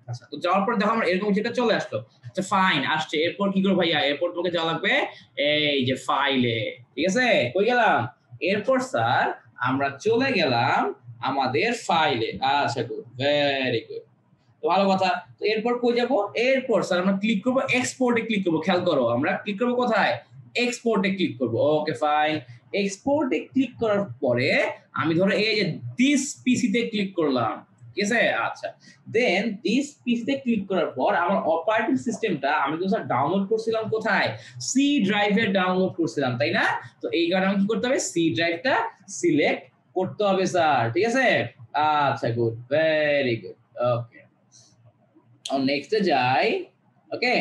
আচ্ছা, তো যাওয়ার পর দেখো আমার এরকম যেটা চলে আসলো। আচ্ছা ফাইন আসছে, এরপর কি করবো ভাইয়া? এরপর তোমাকে যাওয়া লাগবে এই যে ফাইলে, ঠিক আছে? কই গেলাম? এরপর স্যার আমরা চলে গেলাম আমাদের ফাইলে। আচ্ছা গুড, ভেরি গুড, ভালো কথা। তো এরপর কই যাব? এরপর স্যার আমরা ক্লিক করব এক্সপোর্টে ক্লিক করব। খেয়াল করো আমরা ক্লিক করব কোথায়? এক্সপোর্টে ক্লিক করব। Okay fine. এক্সপোর্টে ক্লিক করার পরে আমি ধরো এই যে দিস পিসিতে ক্লিক করলাম, ঠিক আছে? আচ্ছা, দেন দিস পিসিতে ক্লিক করার পর আমার অপারেটিং সিস্টেমটা আমি তো স্যার ডাউনলোড করছিলাম কোথায়? সি ড্রাইভে ডাউনলোড করছিলাম, তাই না? তো এই কারণে আমি কি করতে হবে? সি ড্রাইভটা সিলেক্ট করতে হবে স্যার, ঠিক আছে? আচ্ছা গুড, ভেরি গুড, ওকে। নেক্সটে যাই। ওকে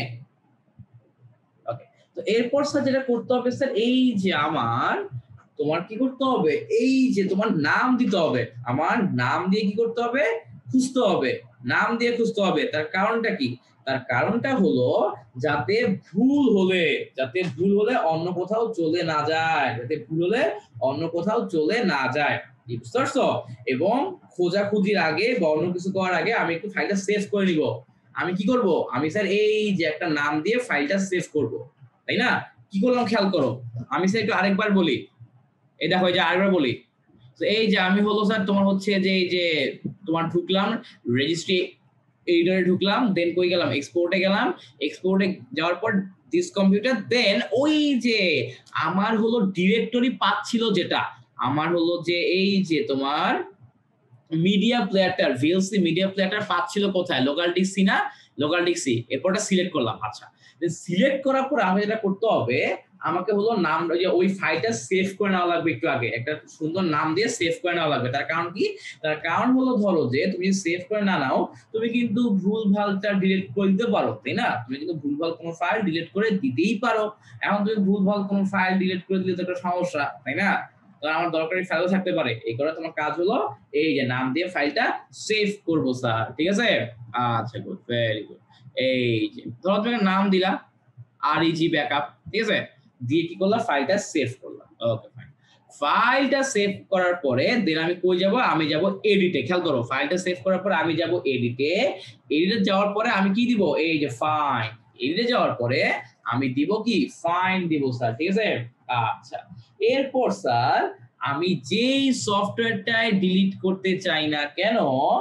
ওকে, তো এরপর স্যার যেটা করতে হবে স্যার, এই যে আমার তোমার কি করতে হবে? এই যে তোমার নাম দিতে হবে। আমার নাম দিয়ে কি করতে হবে? খুঁজতে হবে। নাম দিয়ে খুঁজতে হবে। তার কারণটা কি? তার কারণটা হলো যাতে ভুল হলে অন্য কোথাও চলে না যায়, যাতে ভুল হলে অন্য কোথাও চলে না যায়, বুঝতে পারছো? এবং খোঁজাখুঁজির আগে বা অন্য কিছু করার আগে আমি একটু ফাইলটা সেভ করে নিব। আমি কি করব? আমি স্যার এই যে একটা নাম দিয়ে ফাইলটা সেভ করব, তাই না? কি করলাম খেয়াল করো। আমি স্যার একটু আরেকবার বলি, এই দেখো এই যে আরেকবার বলি। তো এই যে আমি হলো স্যার তোমার হচ্ছে যে এই যে তোমার ঢুকলাম রেজিস্ট্রি এডিটরে, ঢুকলাম, দেন কই গেলাম? এক্সপোর্টে গেলাম। এক্সপোর্টে যাওয়ার পর দিস কম্পিউটার, দেন ওই যে আমার হলো ডিরেক্টরি পাচ্ছিল যেটা, আমার হলো যে এই যে তোমার মিডিয়া প্লেয়ারটার ভিএলসি মিডিয়া প্লেয়ারটার পাচ্ছিল কোথায়? লোকাল ডিসি না? Local DC. এরপরটা সিলেক্ট করলাম। আচ্ছা, সিলেক্ট করার পর আমি যেটা করতে হবে, আমাকে হলো নাম যে ওই ফাইলটা সেভ করে নেওয়া লাগবে, একটু আগে একটা সুন্দর নাম দিয়ে সেভ করে নেওয়া লাগবে। তার কারণ কি? তার কারণ হলো ধরো যে তুমি সেভ করে না নাও, তুমি কিন্তু ভুল ভালটা ডিলিট করে দিতে পারো, তাই না? তুমি কিন্তু ভুল ভাল কোনো ফাইল ডিলিট করে দিতেই পারো। এখন তুমি ভুল ভাল কোনো ফাইল ডিলিট করে দিলে তো একটা সমস্যা, তাই না? আমার দরকারি ফাইলও থাকতে পারে। এই করে তোমার কাজ হলো এই যে নাম দিয়ে ফাইলটা সেভ করব স্যার, ঠিক আছে? আচ্ছা গুড, ভেরি গুড। এই যে ধরো তুমি নাম দিলা আরইজি ব্যাকআপ, ঠিক আছে? দিয়ে কি করলাম? ফাইলটা সেভ করলাম। Okay fine. ফাইলটা সেভ করার পরে দেন আমি কই যাব? আমি যাব এডিটে। খেয়াল করো, ফাইলটা সেভ করার পরে আমি যাব এডিটে। এডিটে যাওয়ার পরে আমি কি দিব? এই যে ফাইন। এডিটে যাওয়ার পরে আমি দিব কি? ফাইন দিব স্যার, ঠিক আছে? আচ্ছা, এরপর স্যার আমি যেই সফটওয়্যারটাই ডিলিট করতে চাই না কেন,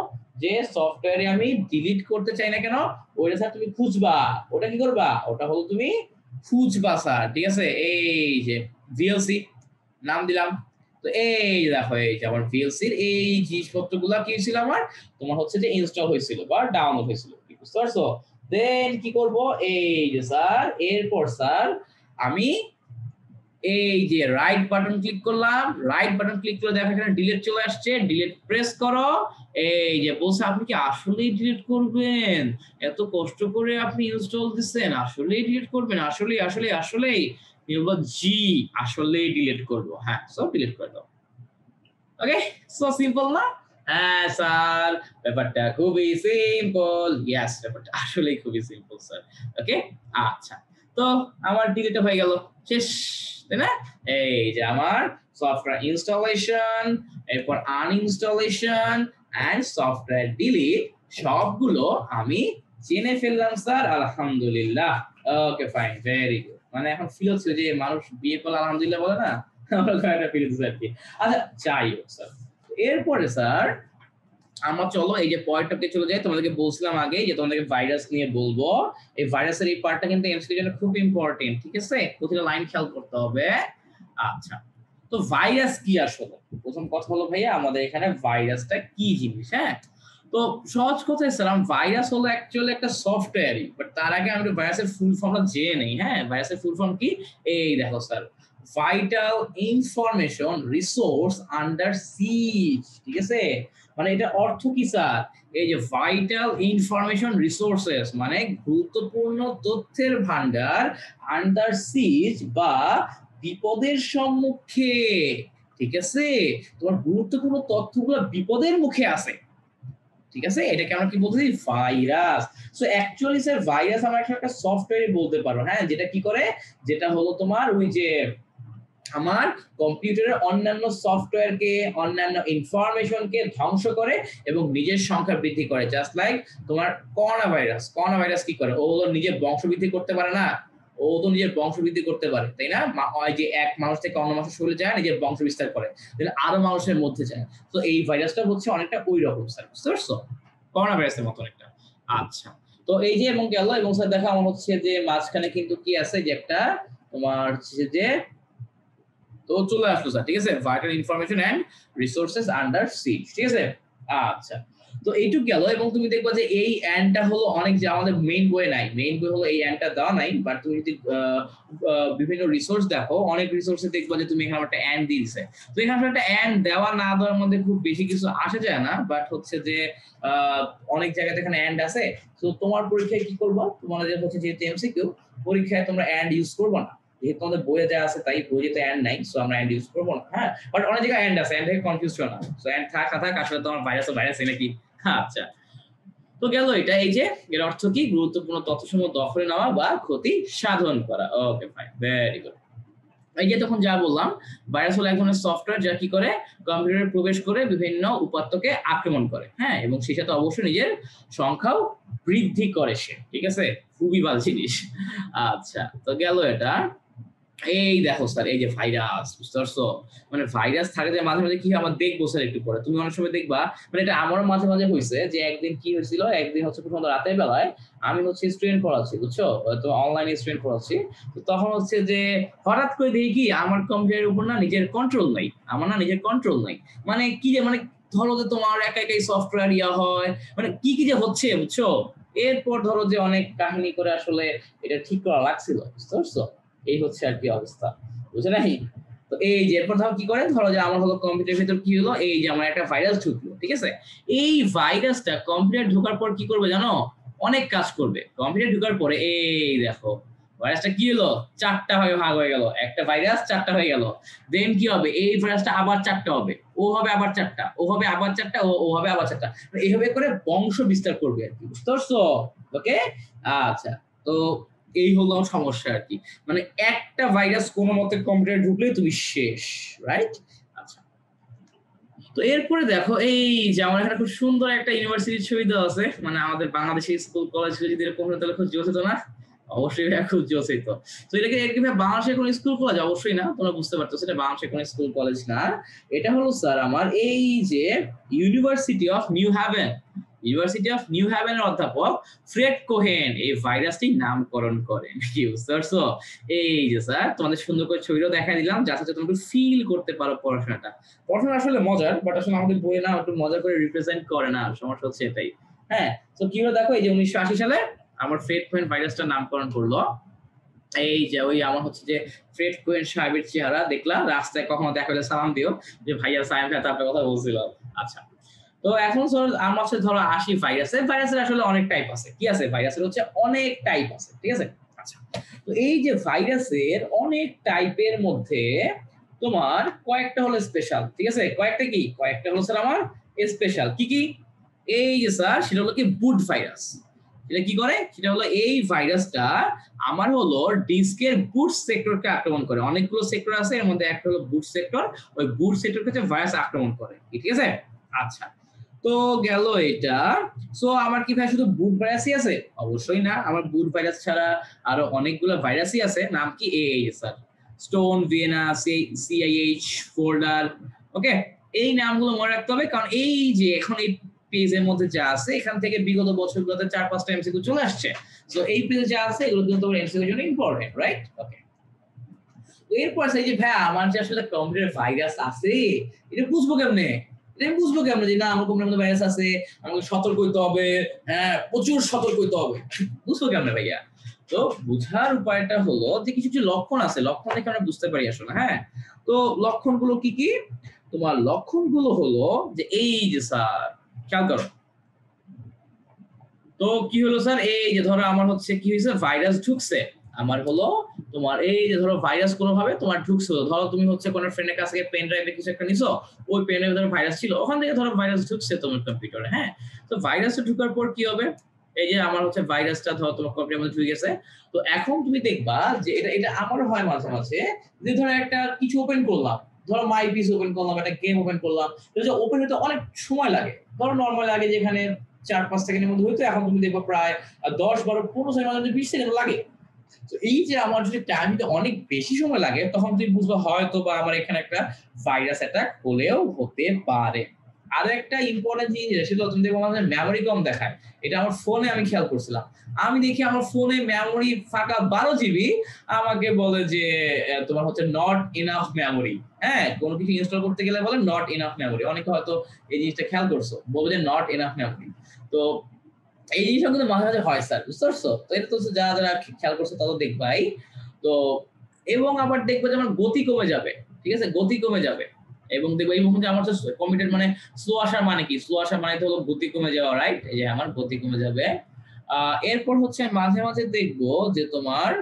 যে সফটওয়্যারে আমি ডিলিট করতে চাই না কেন, ওইটা স্যার তুমি খুঁজবা। ওটা কি করবা? ওটা হলো তুমি খুঁজবা স্যার, ঠিক আছে? এই যে ভিএলসি নাম দিলাম। তো এই দেখো এই যে আমার ভিএলসির এই জিনিসপত্রগুলো কি ছিল আমার, তোমার হচ্ছে যে ইনস্টল হয়েছিল বা ডাউনলোড হয়েছিল, বুঝতে পারছো? দেন কি করব? এই যে স্যার এরপর স্যার আমি এই যে রাইট বাটন ক্লিক করলাম। রাইট বাটন ক্লিক করে দেখো এখানে ডিলিট চলে আসছে। ডিলিট প্রেস করো। এই যে বলছে আপনি কি আসলেই ডিলিট করবেন? এত কষ্ট করে আপনি ইনস্টল দিচ্ছেন, আসলেই ডিলিট করবেন? আসলেই আসলেই আসলেই জি আসলেই ডিলিট করব। হ্যাঁ, সব ডিলিট করে দাও। ওকে, সো সিম্পল না? হ্যাঁ স্যার, ব্যাপারটা খুবই সিম্পল। ইয়েস, ব্যাপারটা আসলেই খুবই সিম্পল স্যার। ওকে, আচ্ছা, তো আমার ডিলিট হয়ে গেল, শেষ, তাই না? এই যে আমার সফটওয়্যার ইনস্টলেশন, এরপর আনইনস্টলেশন এন্ড সফটওয়্যার ডিলিট সবগুলো আমি জেনে ফেললাম স্যার, আলহামদুলিল্লাহ। Okay fine, very good. মানে এখন ফিল হচ্ছে যে মানুষ বিয়ে করলে আলহামদুলিল্লাহ বলে না, আমার একটা ফিল হচ্ছে আর কি। আচ্ছা যাই হোক স্যার, এরপরে স্যার আমরা চলো এই যে পয়েন্টটাতে চলে যাই। তোমাদেরকে বলছিলাম আগে যে তোমাদেরকে ভাইরাস নিয়ে বলবো। এই ভাইরাসের এই পার্টটা কিন্তু এমসিকিউ এর জন্য খুব ইম্পর্টেন্ট, ঠিক আছে? প্রতিটা লাইন খেয়াল করতে হবে। আচ্ছা, তো ভাইরাস কি আসলে? প্রথম কথা হলো ভাইয়া আমাদের এখানে ভাইরাসটা কি জিনিস, হ্যাঁ? তো সহজ কথায় স্যার, ভাইরাস হলো অ্যাকচুয়ালি একটা সফটওয়্যারই, বাট তার আগে আমি ভাইরাসের ফুল ফর্মটা জেনে নেই। হ্যাঁ, ভাইরাসের ফুল ফর্ম কি? এই দেখো sir, vital information resource under সিজ, ঠিক আছে? মানে এটা অর্থ কি স্যার? এই যে ভাইটাল ইনফরমেশন রিসোর্সেস মানে গুরুত্বপূর্ণ তথ্যের ভান্ডার আন্ডার সিজ বা বিপদের সম্মুখে, ঠিক আছে? তোমার গুরুত্বপূর্ণ তথ্যগুলো বিপদের মুখে আছে, ঠিক আছে? এটাকে আমরা কি বলতেছি? Virus. So actually sir virus আমরা একটা সফটওয়্যার বলতে পারো, হ্যাঁ, যেটা কি করে, যেটা হলো তোমার ওই যে আমার কম্পিউটারের অন্যান্য সফটওয়্যারকে, অন্যান্য ইনফরমেশনকে ধ্বংস করে এবং নিজের সংখ্যা বৃদ্ধি করে। জাস্ট লাইক তোমার করোনা ভাইরাস কি করে? ও হলো নিজের বংশবৃদ্ধি করতে পারে না, ও তো নিজের বংশবৃদ্ধি করতে পারে, তাই না? ওই যে এক মানুষ থেকে অন্য মানুষের শরীরে যায়, নিজের বংশ বিস্তার করে, তাহলে আরো মানুষের মধ্যে যায়। তো এই ভাইরাসটা হচ্ছে অনেকটা ওই রকম স্যার, বুঝতে পারছো? করোনা ভাইরাসের মতো একটা। আচ্ছা, তো এই যে এবং গেল, এবং স্যার দেখা আমার হচ্ছে যে মাঝখানে কিন্তু কি আছে যে একটা তোমার হচ্ছে যে, তো চলে আসলো স্যার, ঠিক আছে, vital information and resources under সিজ, ঠিক আছে। আচ্ছা, তো এইটুক গেল, এবং তুমি দেখবা যে এই এন্ডটা হলো অনেক, যে আমাদের মেইন বই নাই, মেইন বই হলো এই এন্ডটা দেওয়া নাই, বাট তুমি যদি বিভিন্ন রিসোর্স দেখো, অনেক রিসোর্সে দেখবা যে তুমি এখানে একটা এন্ড দিয়ে দিছে। তো এখানে একটা এন্ড দেওয়া না দেওয়ার মধ্যে খুব বেশি কিছু আসে যায় না, বাট হচ্ছে যে অনেক জায়গাতে এখানে এন্ড আছে। তো তোমার পরীক্ষায় কি করবা, তোমাদের হচ্ছে যেহেতু এমসিকিউ পরীক্ষায় তোমরা এন্ড ইউজ করবা না, যেহেতু আমাদের বইয়ে যা আছে তাই, বইয়ে তো এন্ড নাই, সো আমরা এন্ড ইউজ করবো না। হ্যাঁ, বাট অনেক জায়গায় এন্ড আছে, এন্ড থেকে কনফিউজ না। সো এন্ড থাক আসলে তোমার ভাইরাস নাকি। আচ্ছা, তো গেল এটা। এই যে এর অর্থ কি? গুরুত্বপূর্ণ তথ্যসমূহ দখলে নেওয়া বা ক্ষতি সাধন করা। Okay fine, very good. এই যে তখন যা বললাম, ভাইরাস হলো এক ধরনের সফটওয়্যার যা কি করে, কম্পিউটারে প্রবেশ করে বিভিন্ন উপাত্তকে আক্রমণ করে, হ্যাঁ, এবং সেই সাথে অবশ্যই নিজের সংখ্যাও বৃদ্ধি করে সে, ঠিক আছে, খুবই ভালো জিনিস। আচ্ছা, তো গেল এটা। এই দেখো স্যার, এই যে ভাইরাস, বুঝতে পারছো? মানে ভাইরাস থাকে যে মাঝে মাঝে কি হয় আমার দেখবো স্যার একটু পরে, তুমি অনেক সময় দেখবা, মানে এটা আমারও মাঝে মাঝে হয়েছে যে একদিন কি হয়েছিল, একদিন হচ্ছে প্রথমত রাতের বেলায় আমি হচ্ছে স্টুডেন্ট পড়াচ্ছি, বুঝছো, তো অনলাইনে স্টুডেন্ট পড়াচ্ছি। তো তখন হচ্ছে যে হঠাৎ করে দেখি কি আমার কম্পিউটারের উপর না নিজের কন্ট্রোল নাই, মানে কি যে, মানে ধরো যে তোমার একা একাই সফটওয়্যার ইয়া হয়, মানে কি কি যে হচ্ছে, বুঝছো। এরপর ধরো যে অনেক কাহিনী করে আসলে এটা ঠিক করা লাগছিল, বুঝতে পারছো? এই হচ্ছে আর কি অবস্থা, বুঝে নাই? তো এই যে এরপর ধরো কি করে, ধরো যে আমার হলো কম্পিউটার ভিতর কি হলো, এই যে আমার একটা ভাইরাস ঢুকলো, ঠিক আছে। এই ভাইরাসটা কম্পিউটার ঢোকার পর কি করবে জানো? অনেক কাজ করবে। কম্পিউটার ঢোকার পরে এই দেখো ভাইরাসটা কি হলো, চারটা হয়ে ভাগ হয়ে গেল, একটা ভাইরাস চারটা হয়ে গেল। দেন কি হবে, এই ভাইরাসটা আবার চারটা হবে, ও হবে আবার চারটা, ও হবে আবার চারটা, ও হবে আবার চারটা, এইভাবে করে বংশ বিস্তার করবে আর কি, বুঝতে পারছো? ওকে, আচ্ছা, তো এই হলো সমস্যা আর কি, মানে একটা ভাইরাস কোনো মতে কম্পিউটারে ঢুকলে তুমি শেষ, রাইট? আচ্ছা, তো এরপরে দেখো এই যে আমার এখানে খুব সুন্দর একটা ইউনিভার্সিটির ছবি দেওয়া আছে, মানে আমাদের বাংলাদেশের স্কুল কলেজ যদি এরকম হতো তাহলে খুব জোস হতো না? অবশ্যই খুব জোস হইতো। তো এটাকে বাংলাদেশের কোন স্কুল কলেজ? অবশ্যই না, তোমরা বুঝতে পারছো এটা বাংলাদেশের কোন স্কুল কলেজ না, এটা হলো স্যার আমার এই যে university of New Haven. University of New হ্যাভেনের অধ্যাপক ফ্রেড কোহেন এই ভাইরাসটি নামকরণ করেন, কি বুঝতে পারছো? এই যে স্যার তোমাদের সুন্দর করে ছবিটাও দেখা দিলাম, যাতে তোমরা ফিল করতে পারো পড়াশোনাটা। পড়াশোনা আসলে মজার, বাট আসলে আমাদের বইয়ে না একটু মজা করে রিপ্রেজেন্ট করে না, সমস্যা হচ্ছে এটাই। হ্যাঁ, তো কি হলো দেখো, এই যে 1980 সালে আমার ফ্রেড কোহেন ভাইরাসটা নামকরণ করলো। এই যে ওই আমার হচ্ছে যে ফ্রেড কোহেন সাহেবের চেহারা দেখলাম, রাস্তায় কখনো দেখা হলে সালাম দিও যে ভাইয়া সাইম ভাই আপনার কথা বলছিলাম। আচ্ছা, তো এখন আমার হচ্ছে ধরো আসি ভাইরাসের আসলে অনেক টাইপ আছে। কি আছে? ভাইরাসের হচ্ছে অনেক টাইপ আছে, ঠিক আছে। আচ্ছা, তো এই যে ভাইরাসের অনেক টাইপের মধ্যে তোমার কয়েকটা হলো স্পেশাল, ঠিক আছে। কয়েকটা হলো স্যার আমার স্পেশাল। কি কি? এই যে স্যার সেটা হলো কি বুট ভাইরাস। এটা কি করে? সেটা হলো এই ভাইরাসটা আমার হলো ডিস্কের বুট সেক্টরকে আক্রমণ করে। অনেকগুলো সেক্টর আছে, এর মধ্যে একটা হলো বুট সেক্টর, ওই বুট সেক্টরকে হচ্ছে ভাইরাস আক্রমণ করে, ঠিক আছে। আচ্ছা, তো গেল এটা। সো আমার কি ভাই শুধু বুট ভাইরাসই আছে? অবশ্যই না, আমার বুট ভাইরাস ছাড়া আরো অনেকগুলো ভাইরাসই আছে। নাম কি? এই sir Stone, Vienna, CIH, folder. Okay, এই নামগুলো মনে রাখতে হবে, কারণ এই যে এখন এই পেজের মধ্যে যা আছে এখান থেকে বিগত বছরগুলোতে 4-5টা এমসিকিউ চলে আসছে। সো এই পেজে যা আছে এগুলো কিন্তু তোমার এমসিকিউর জন্য ইম্পর্টেন্ট, রাইট? ওকে, এরপর সেই যে ভাই আমার যে আসলে কম্পিউটার ভাইরাস আছে, এটা বুঝবো কেমনে? যে না আমার কম্পিউটার ভাইরাস আছে, আমাকে সতর্ক হইতে হবে, হ্যাঁ প্রচুর সতর্ক হইতে হবে। বুঝবো কেমনে ভাইয়া? তো বুঝার উপায়টা হলো যে কিছু কিছু লক্ষণ আছে, লক্ষণ দেখে আমরা বুঝতে পারি আসলে। হ্যাঁ, তো লক্ষণগুলো কি কি? তোমার লক্ষণগুলো হলো যে এই যে স্যার খেয়াল করো, তো কি হলো স্যার, এই যে ধরো আমার হচ্ছে কি হয়েছে, ভাইরাস ঢুকছে আমার হলো তোমার, এই যে ধরো ভাইরাস কোনোভাবে তোমার ঢুকছে, ধরো তুমি হচ্ছে কোনো ফ্রেন্ডের কাছ থেকে পেন ড্রাইভে কিছু একটা নিছো, ওই পেন ড্রাইভে ধরো ভাইরাস ছিল, ওখান থেকে ধরো ভাইরাস ঢুকছে তোমার কম্পিউটারে। হ্যাঁ, তো ভাইরাস ঢুকার পর কি হবে, এই যে আমার হচ্ছে ভাইরাসটা ধরো তোমার কম্পিউটারের মধ্যে ঢুকে গেছে। তো এখন তুমি দেখবা যে এটা আমারও হয় মাঝে মাঝে, যে ধরো একটা কিছু ওপেন করলাম, ধরো মাই পিস ওপেন করলাম, একটা গেম ওপেন করলাম, যে ওপেন হতে অনেক সময় লাগে। ধরো নর্মাল লাগে যেখানে 4-5 সেকেন্ডের মধ্যে হইতো, এখন তুমি দেখবা প্রায় 10-12-15 সেকেন্ড, 20 সেকেন্ড লাগে। তো এই যে আমার যদি টাইমটা অনেক বেশি সময় লাগে, তখন তুমি বুঝবা হয়তো বা আমার এখানে একটা ভাইরাস অ্যাটাক হলেও হতে পারে। আরো একটা ইম্পর্টেন্ট জিনিস, সেটা তুমি দেখবো আমাদের মেমোরি কম দেখায়। এটা আমার ফোনে আমি খেয়াল করছিলাম। আমি দেখি আমার ফোনে মেমোরি ফাঁকা 12 জিবি, আমাকে বলে যে তোমার হচ্ছে নট ইনাফ মেমোরি। হ্যাঁ, কোনো কিছু ইনস্টল করতে গেলে বলে নট ইনাফ মেমোরি। অনেকে হয়তো এই জিনিসটা খেয়াল করছো, বলবে যে নট ইনাফ মেমোরি। তো এই জিনিসটা কিন্তু মাঝে মাঝে হয় স্যার, বুঝতে পারছো? তো এটা তো যারা যারা খেয়াল করছো তাদের দেখবাই। তো এবং আবার দেখবে যে আমার গতি কমে যাবে, ঠিক আছে, গতি কমে যাবে। এবং দেখবো এই মুহূর্তে আমার হচ্ছে কমিটেড মানে স্লো আসার মানে কি, স্লো আসার মানে তো হলো গতি কমে যাওয়া, রাইট? এই যে আমার গতি কমে যাবে। এরপর হচ্ছে মাঝে মাঝে দেখবো যে তোমার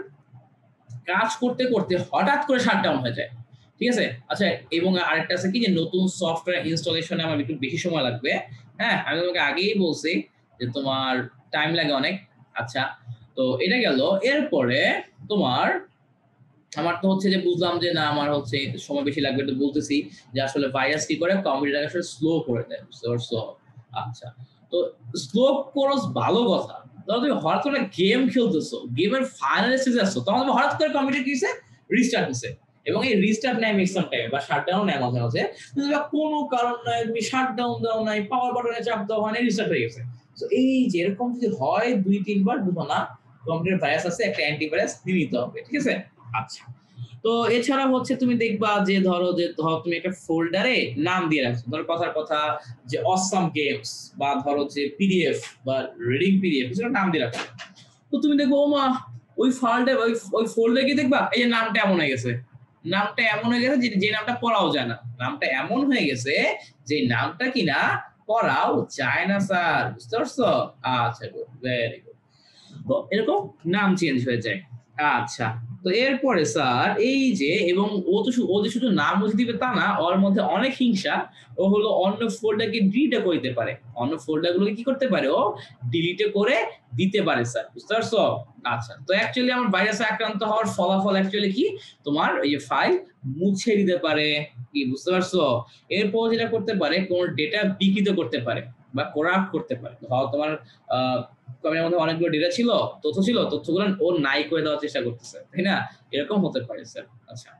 কাজ করতে করতে হঠাৎ করে শাটডাউন হয়ে যায়, ঠিক আছে। আচ্ছা, এবং আরেকটা আছে কি, যে নতুন সফটওয়্যার ইনস্টলেশনে আমার একটু বেশি সময় লাগবে। হ্যাঁ, আমি তোমাকে আগেই বলছি যে তোমার টাইম লাগে অনেক। আচ্ছা, তো এটা গেল। এরপরে তোমার আমার তো হচ্ছে যে বুঝলাম যে না আমার হচ্ছে সময় বেশি লাগবে, তো বলতেছি যে আসলে ভাইরাস কি করে কম্পিউটারটাকে আসলে স্লো করে দেয়, বুঝতে পারছো? আচ্ছা, তো স্লো করস ভালো কথা। ধরো তুমি হঠাৎ করে গেম খেলতেছো, গেমের ফাইনাল স্টেজে আসছো, তখন তুমি হঠাৎ করে কম্পিউটার কি হইছে, রিস্টার্ট হইছে। এবং এই রিস্টার্ট নেয় ম্যাক্সিমাম টাইমে, বা শাটডাউন নেয় মাঝে মাঝে। তুমি কোনো কারণ নাই, তুমি শাটডাউন দাও নাই, পাওয়ার বাটনে চাপ দাও হয়, রিস্টার্ট হয়ে গেছে। তো এই যে এরকম যদি হয় 2-3 বার, বুঝো না কম্পিউটার ভাইরাস আছে, একটা অ্যান্টিভাইরাস দিয়ে নিতে হবে, ঠিক আছে। আচ্ছা, তো এছাড়া হচ্ছে তুমি দেখবা যে ধরো তুমি একটা ফোল্ডারে নাম দিয়ে রাখছো, ধরো কথার কথা যে অসাম গেমস, বা ধরো যে পিডিএফ বা রিডিং পিডিএফ, কিছু নাম দিয়ে রাখছো। তো তুমি দেখবো ও মা, ওই ফোল্ডারে ওই ফোল্ডারে গিয়ে দেখবা এই যে নামটা এমন হয়ে গেছে, নামটা এমন হয়ে গেছে যে যে নামটা পড়াও যায় না, নামটা এমন হয়ে গেছে যে নামটা কিনা পড়াও যায় না স্যার, বুঝতে পারছো? আচ্ছা, গুড, ভেরি গুড। তো এরকম নাম চেঞ্জ হয়ে যায়। আচ্ছা, তো এরপরে স্যার এই যে, এবং ও যে শুধু নাম মুছে দিবে তা না, ওর মধ্যে অনেক হিংসা। ও হলো অন্য ফোল্ডারকে ডিলিট করতে পারে, অন্য ফোল্ডার গুলোকে কি করতে পারে, ও ডিলিট করে দিতে পারে স্যার, বুঝতে পারছো? আচ্ছা, তো অ্যাকচুয়ালি আমার ভাইরাসে আক্রান্ত হওয়ার ফলাফল অ্যাকচুয়ালি কি, তোমার এই যে ফাইল মুছে দিতে পারে, কি বুঝতে পারছো? এরপর যেটা করতে পারে, কোন ডেটা বিকৃত করতে পারে বা করাপ্ট করতে পারে। ধরো তোমার কমের মধ্যে অনেকগুলো ডেটা ছিল, তথ্য ছিল, তথ্যগুলো ও নাই করে দেওয়ার চেষ্টা করতেছে, তাই না? এরকম হতে পারে স্যার। আচ্ছা,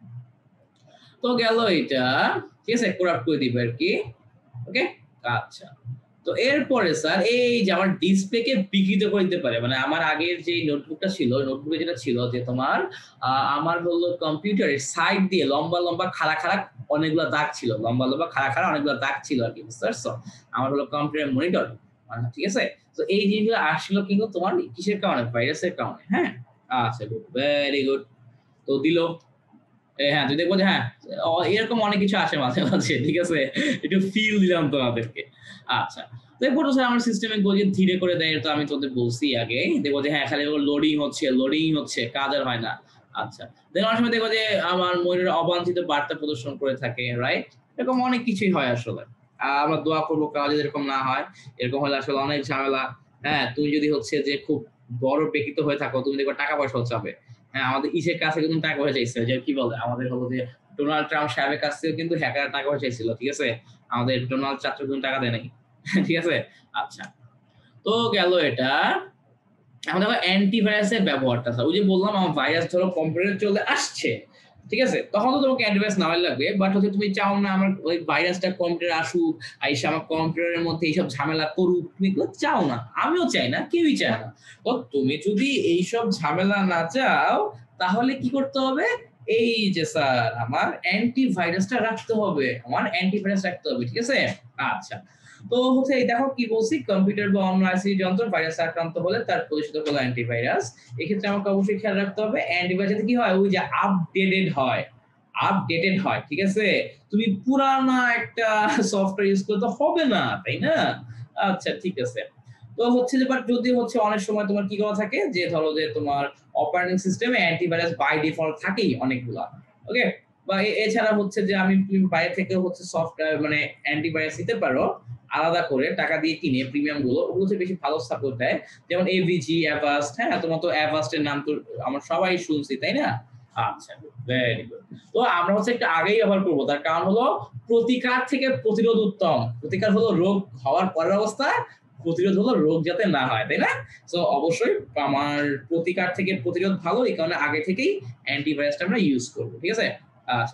তো গেল এটা, ঠিক আছে, করাপ্ট করে দিবে আর কি। ওকে, আচ্ছা। তো এরপরে স্যার এই যে আমার ডিসপ্লেকে বিকৃত করে দিতে পারে, মানে আমার আগের যে নোটবুকটা ছিল, নোটবুকে যেটা ছিল যে তোমার আমার হলো কম্পিউটারের সাইড দিয়ে লম্বা লম্বা খাড়া খাড়া অনেকগুলো দাগ ছিল, লম্বা লম্বা খাড়া খাড়া অনেকগুলো দাগ ছিল আর কি, বুঝতে পারছো? আমার হলো কম্পিউটার মনিটর, ঠিক আছে। তো এই জিনিসগুলো আসলো কিন্তু তোমার কিসের কারণে, ভাইরাসের কারণে। হ্যাঁ, আচ্ছা, গুড, ভেরি গুড। তো দিল, হ্যাঁ তুই দেখবো যে হ্যাঁ এরকম অনেক কিছু আসে মাঝে মাঝে, ঠিক আছে, একটু ফিল দিলাম তোমাদেরকে। আচ্ছা, তো এরপর স্যার আমার সিস্টেমে গিয়ে ধীরে করে দেয়, তো আমি তোদের বলছি আগে, দেখবো যে হ্যাঁ খালি লোডিং হচ্ছে, কাজ আর হয় না। আচ্ছা, দেন অনেক সময় দেখবো যে আমার মনিটর অবাঞ্ছিত বার্তা প্রদর্শন করে থাকে, রাইট? এরকম অনেক কিছুই হয় আসলে। আমরা দোয়া করবো কাজ এরকম না হয়, এরকম হলে আসলে অনেক ঝামেলা। হ্যাঁ, তুমি যদি হচ্ছে যে খুব বড় বেকিত হয়ে থাকো, তুমি দেখবে টাকা পয়সা চাবে। হ্যাঁ, আমাদের ইসের কাছে কিন্তু টাকা পয়সা চাইছে, যে কি বলে আমাদের হলো যে ডোনাল্ড ট্রাম্প সাহেবের কাছ থেকেও কিন্তু হ্যাকার টাকা পয়সা চাইছিল, ঠিক আছে। আমাদের ডোনাল্ড চাচা কিন্তু টাকা দেয় নাই। ঠিক আছে। আচ্ছা, তো গেল এটা। এখন দেখো অ্যান্টিভাইরাসের ব্যবহারটা, ওই যে বললাম আমার ভাইরাস ধরো কম্পিউটারে চলে আসছে, ঠিক আছে, তখন তো তোমাকে অ্যান্টিভাইরাস নেওয়াই লাগবে, বাট হচ্ছে তুমি চাও না আমার ওই ভাইরাসটা কম্পিউটারে আসুক, আইসা আমার কম্পিউটারের মধ্যে এইসব ঝামেলা করুক, তুমি এগুলো চাও না, আমিও চাই না, কেউই চায় না। তো তুমি যদি এইসব ঝামেলা না চাও, তাহলে কি করতে হবে, এই যে স্যার আমার অ্যান্টিভাইরাসটা রাখতে হবে, আমার অ্যান্টিভাইরাস রাখতে হবে, ঠিক আছে। আচ্ছা, তো হচ্ছে এই দেখো কি বলছি, কম্পিউটার বা অন্য আইসিটি যন্ত্র ভাইরাস আক্রান্ত হলে তার প্রতিষেধক হলো অ্যান্টিভাইরাস। এক্ষেত্রে আমাকে অবশ্যই খেয়াল রাখতে হবে অ্যান্টিভাইরাস যাতে কি হয়, ওই যে আপডেটেড হয়, ঠিক আছে। তুমি পুরানা একটা সফটওয়্যার ইউজ করতে হবে না, তাই না? আচ্ছা, ঠিক আছে। তো হচ্ছে যে বাট যদি হচ্ছে অনেক সময় তোমার কি করা থাকে, যে ধরো যে তোমার অপারেটিং সিস্টেমে অ্যান্টিভাইরাস বাই ডিফল্ট থাকেই অনেকগুলা, ওকে। বা এছাড়া হচ্ছে যে আমি তুমি বাইরে থেকে হচ্ছে সফটওয়্যার মানে অ্যান্টিভাইরাস দিতে পারো, আলাদা করে টাকা দিয়ে কিনে প্রিমিয়াম গুলো, ওগুলো হচ্ছে বেশি ভালো সাপোর্ট দেয়। যেমন এভিজি, অ্যাভাস্ট, হ্যাঁ? তোমার তো অ্যাভাস্ট এর নাম তো আমরা সবাই শুনছি, তাই না? আচ্ছা, ভেরি গুড। তো আমরা হচ্ছে একটু আগেই ব্যবহার করব। তার কারণ হলো প্রতিকার থেকে প্রতিরোধ উত্তম। প্রতিকার হলো রোগ হওয়ার পরের অবস্থা, প্রতিরোধ হলো রোগ যাতে না হয়, তাই না? সো অবশ্যই আমার প্রতিকার থেকে প্রতিরোধ ভালো, এই কারণে আগে থেকেই অ্যান্টিভাইরাসটা আমরা ইউজ করব। ঠিক আছে? আচ্ছা,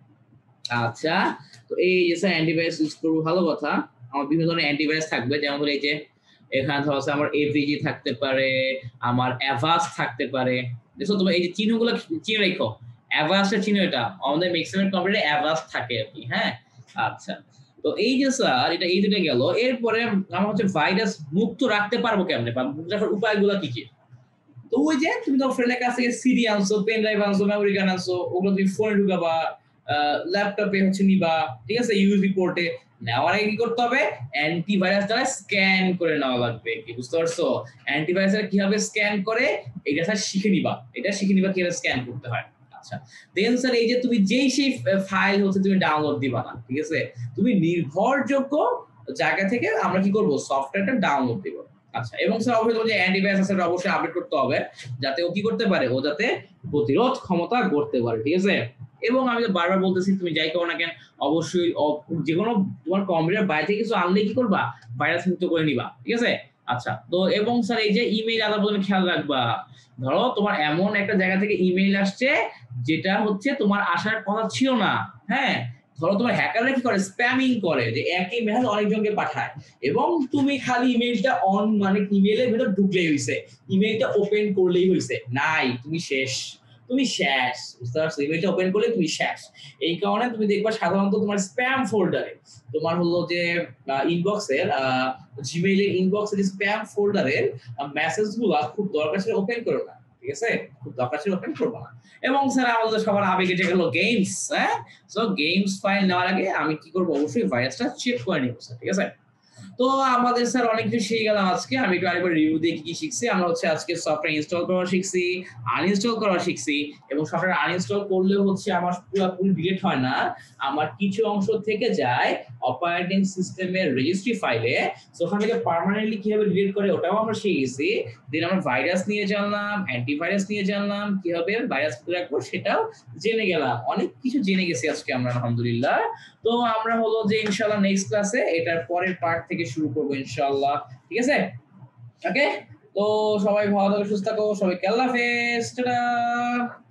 আচ্ছা, তো এই যে স্যার অ্যান্টিভাইরাস ইউজ করব ভালো কথা। আমার বিভিন্ন ধরনের অ্যান্টিভাইরাস থাকবে। যেমন হলো এই যে এখানে ধরো হচ্ছে আমার এভিজি থাকতে পারে, আমার অ্যাভাস্ট থাকতে পারে। দেখো তোমরা এই যে চিহ্নগুলো চিনে রেখো। অ্যাভাস্ট এর চিহ্ন এটা। আমাদের ম্যাক্সিমাম কম্পিউটারে অ্যাভাস্ট থাকে আরকি, হ্যাঁ? আচ্ছা। তো এই যে স্যার এটা এই দুটো গেল। এরপরে আমরা হচ্ছে ভাইরাস মুক্ত রাখতে পারবো কেমনে? বা মুক্ত রাখার উপায়গুলো কি, কি? তো ওই যে তুমি তোমার ফ্রেন্ডের কাছ থেকে সিডি আনছো, পেন ড্রাইভ আনছো, মেমোরি কার্ড আনছো, ওগুলো তুমি ফোনে ঢুকাবা, ল্যাপটপে হচ্ছে নিবা, ঠিক আছে? ইউএসবি পোর্টে নেওয়ার আগে কি করতে হবে? অ্যান্টিভাইরাস দ্বারা স্ক্যান করে নেওয়া লাগবে। কি বুঝতে পারছো? অ্যান্টিভাইরাস কিভাবে স্ক্যান করে এটা স্যার শিখে নিবা। এটা শিখে নিবা কিভাবে স্ক্যান করতে হয়। আচ্ছা, দেন স্যার এই যে তুমি যেই সেই ফাইল হচ্ছে তুমি ডাউনলোড দিবা না, ঠিক আছে? তুমি নির্ভরযোগ্য জায়গা থেকে আমরা কি করব? সফটওয়্যারটা ডাউনলোড দিব। আচ্ছা, এবং স্যার অবশ্যই যে অ্যান্টিভাইরাস আছে অবশ্যই আপডেট করতে হবে, যাতে ও কি করতে পারে, ও যাতে প্রতিরোধ ক্ষমতা করতে পারে, ঠিক আছে? এবং আমি তো বারবার বলতেছি তুমি যাই করো না কেন অবশ্যই যে কোনো তোমার কম্পিউটার বাইরে থেকে কিছু আনলেই কি করবা, ভাইরাস মুক্ত করে নিবা, ঠিক আছে? আচ্ছা, তো এবং স্যার এই যে ইমেইল আদান প্রদানে খেয়াল রাখবা। ধরো তোমার এমন একটা জায়গা থেকে ইমেইল আসছে যেটা হচ্ছে তোমার আসার কথা ছিল না, হ্যাঁ? ধরো তোমার হ্যাকাররা কি করে, স্প্যামিং করে, যে একই মেসেজ অনেকজনকে পাঠায় এবং তুমি খালি ইমেইলটা অন মানে ইমেইলের ভিতর ঢুকলেই হইছে, ইমেইলটা ওপেন করলেই হইছে, নাই তুমি শেষ, তুমি শেষ, বুঝতে পারছো? ইমেইলটা ওপেন করলে তুমি শেষ। এই কারণে তুমি দেখবা সাধারণত তোমার স্প্যাম ফোল্ডারে, তোমার হলো যে ইনবক্সের জিমেইলের ইনবক্সের যে স্প্যাম ফোল্ডারের মেসেজগুলো খুব দরকার ছিল ওপেন করো না, ঠিক আছে? খুব দরকার ছিল ওপেন করবো না। এবং স্যার আমাদের সবার আবেগে যেটা হলো গেমস, হ্যাঁ? সো গেমস ফাইল নেওয়ার আগে আমি কি করবো, অবশ্যই ভাইরাসটা চেক করে নিবো স্যার, ঠিক আছে? তো আমাদের স্যার অনেক কিছু শিখে গেলাম আজকে। আমি একটু আরেকবার রিভিউ দিয়ে কি শিখছি। আমরা হচ্ছে আজকে সফটওয়্যার ইনস্টল করা শিখছি, আনইনস্টল করা শিখছি, এবং সফটওয়্যার আনইনস্টল করলেও হচ্ছে আমার পুরোপুরি ডিলিট হয় না, আমার কিছু অংশ থেকে যায় অপারেটিং সিস্টেমের রেজিস্ট্রি ফাইলে। সো ওখান থেকে পার্মানেন্টলি কিভাবে ডিলিট করে ওটাও আমরা শিখে গেছি। দেন আমরা ভাইরাস নিয়ে জানলাম, অ্যান্টিভাইরাস নিয়ে জানলাম, কিভাবে ভাইরাস রাখবো সেটাও জেনে গেলাম। অনেক কিছু জেনে গেছি আজকে আমরা, আলহামদুলিল্লাহ। তো আমরা হলো যে ইনশাআল্লাহ নেক্সট ক্লাসে এটার পরের পার্ট থেকে শুরু করবো ইনশাআল্লাহ, ঠিক আছে? ওকে, তো সবাই ভালো থাকো, সুস্থ থাকো, সবাইকে আল্লাহ হাফেজ, টাটা।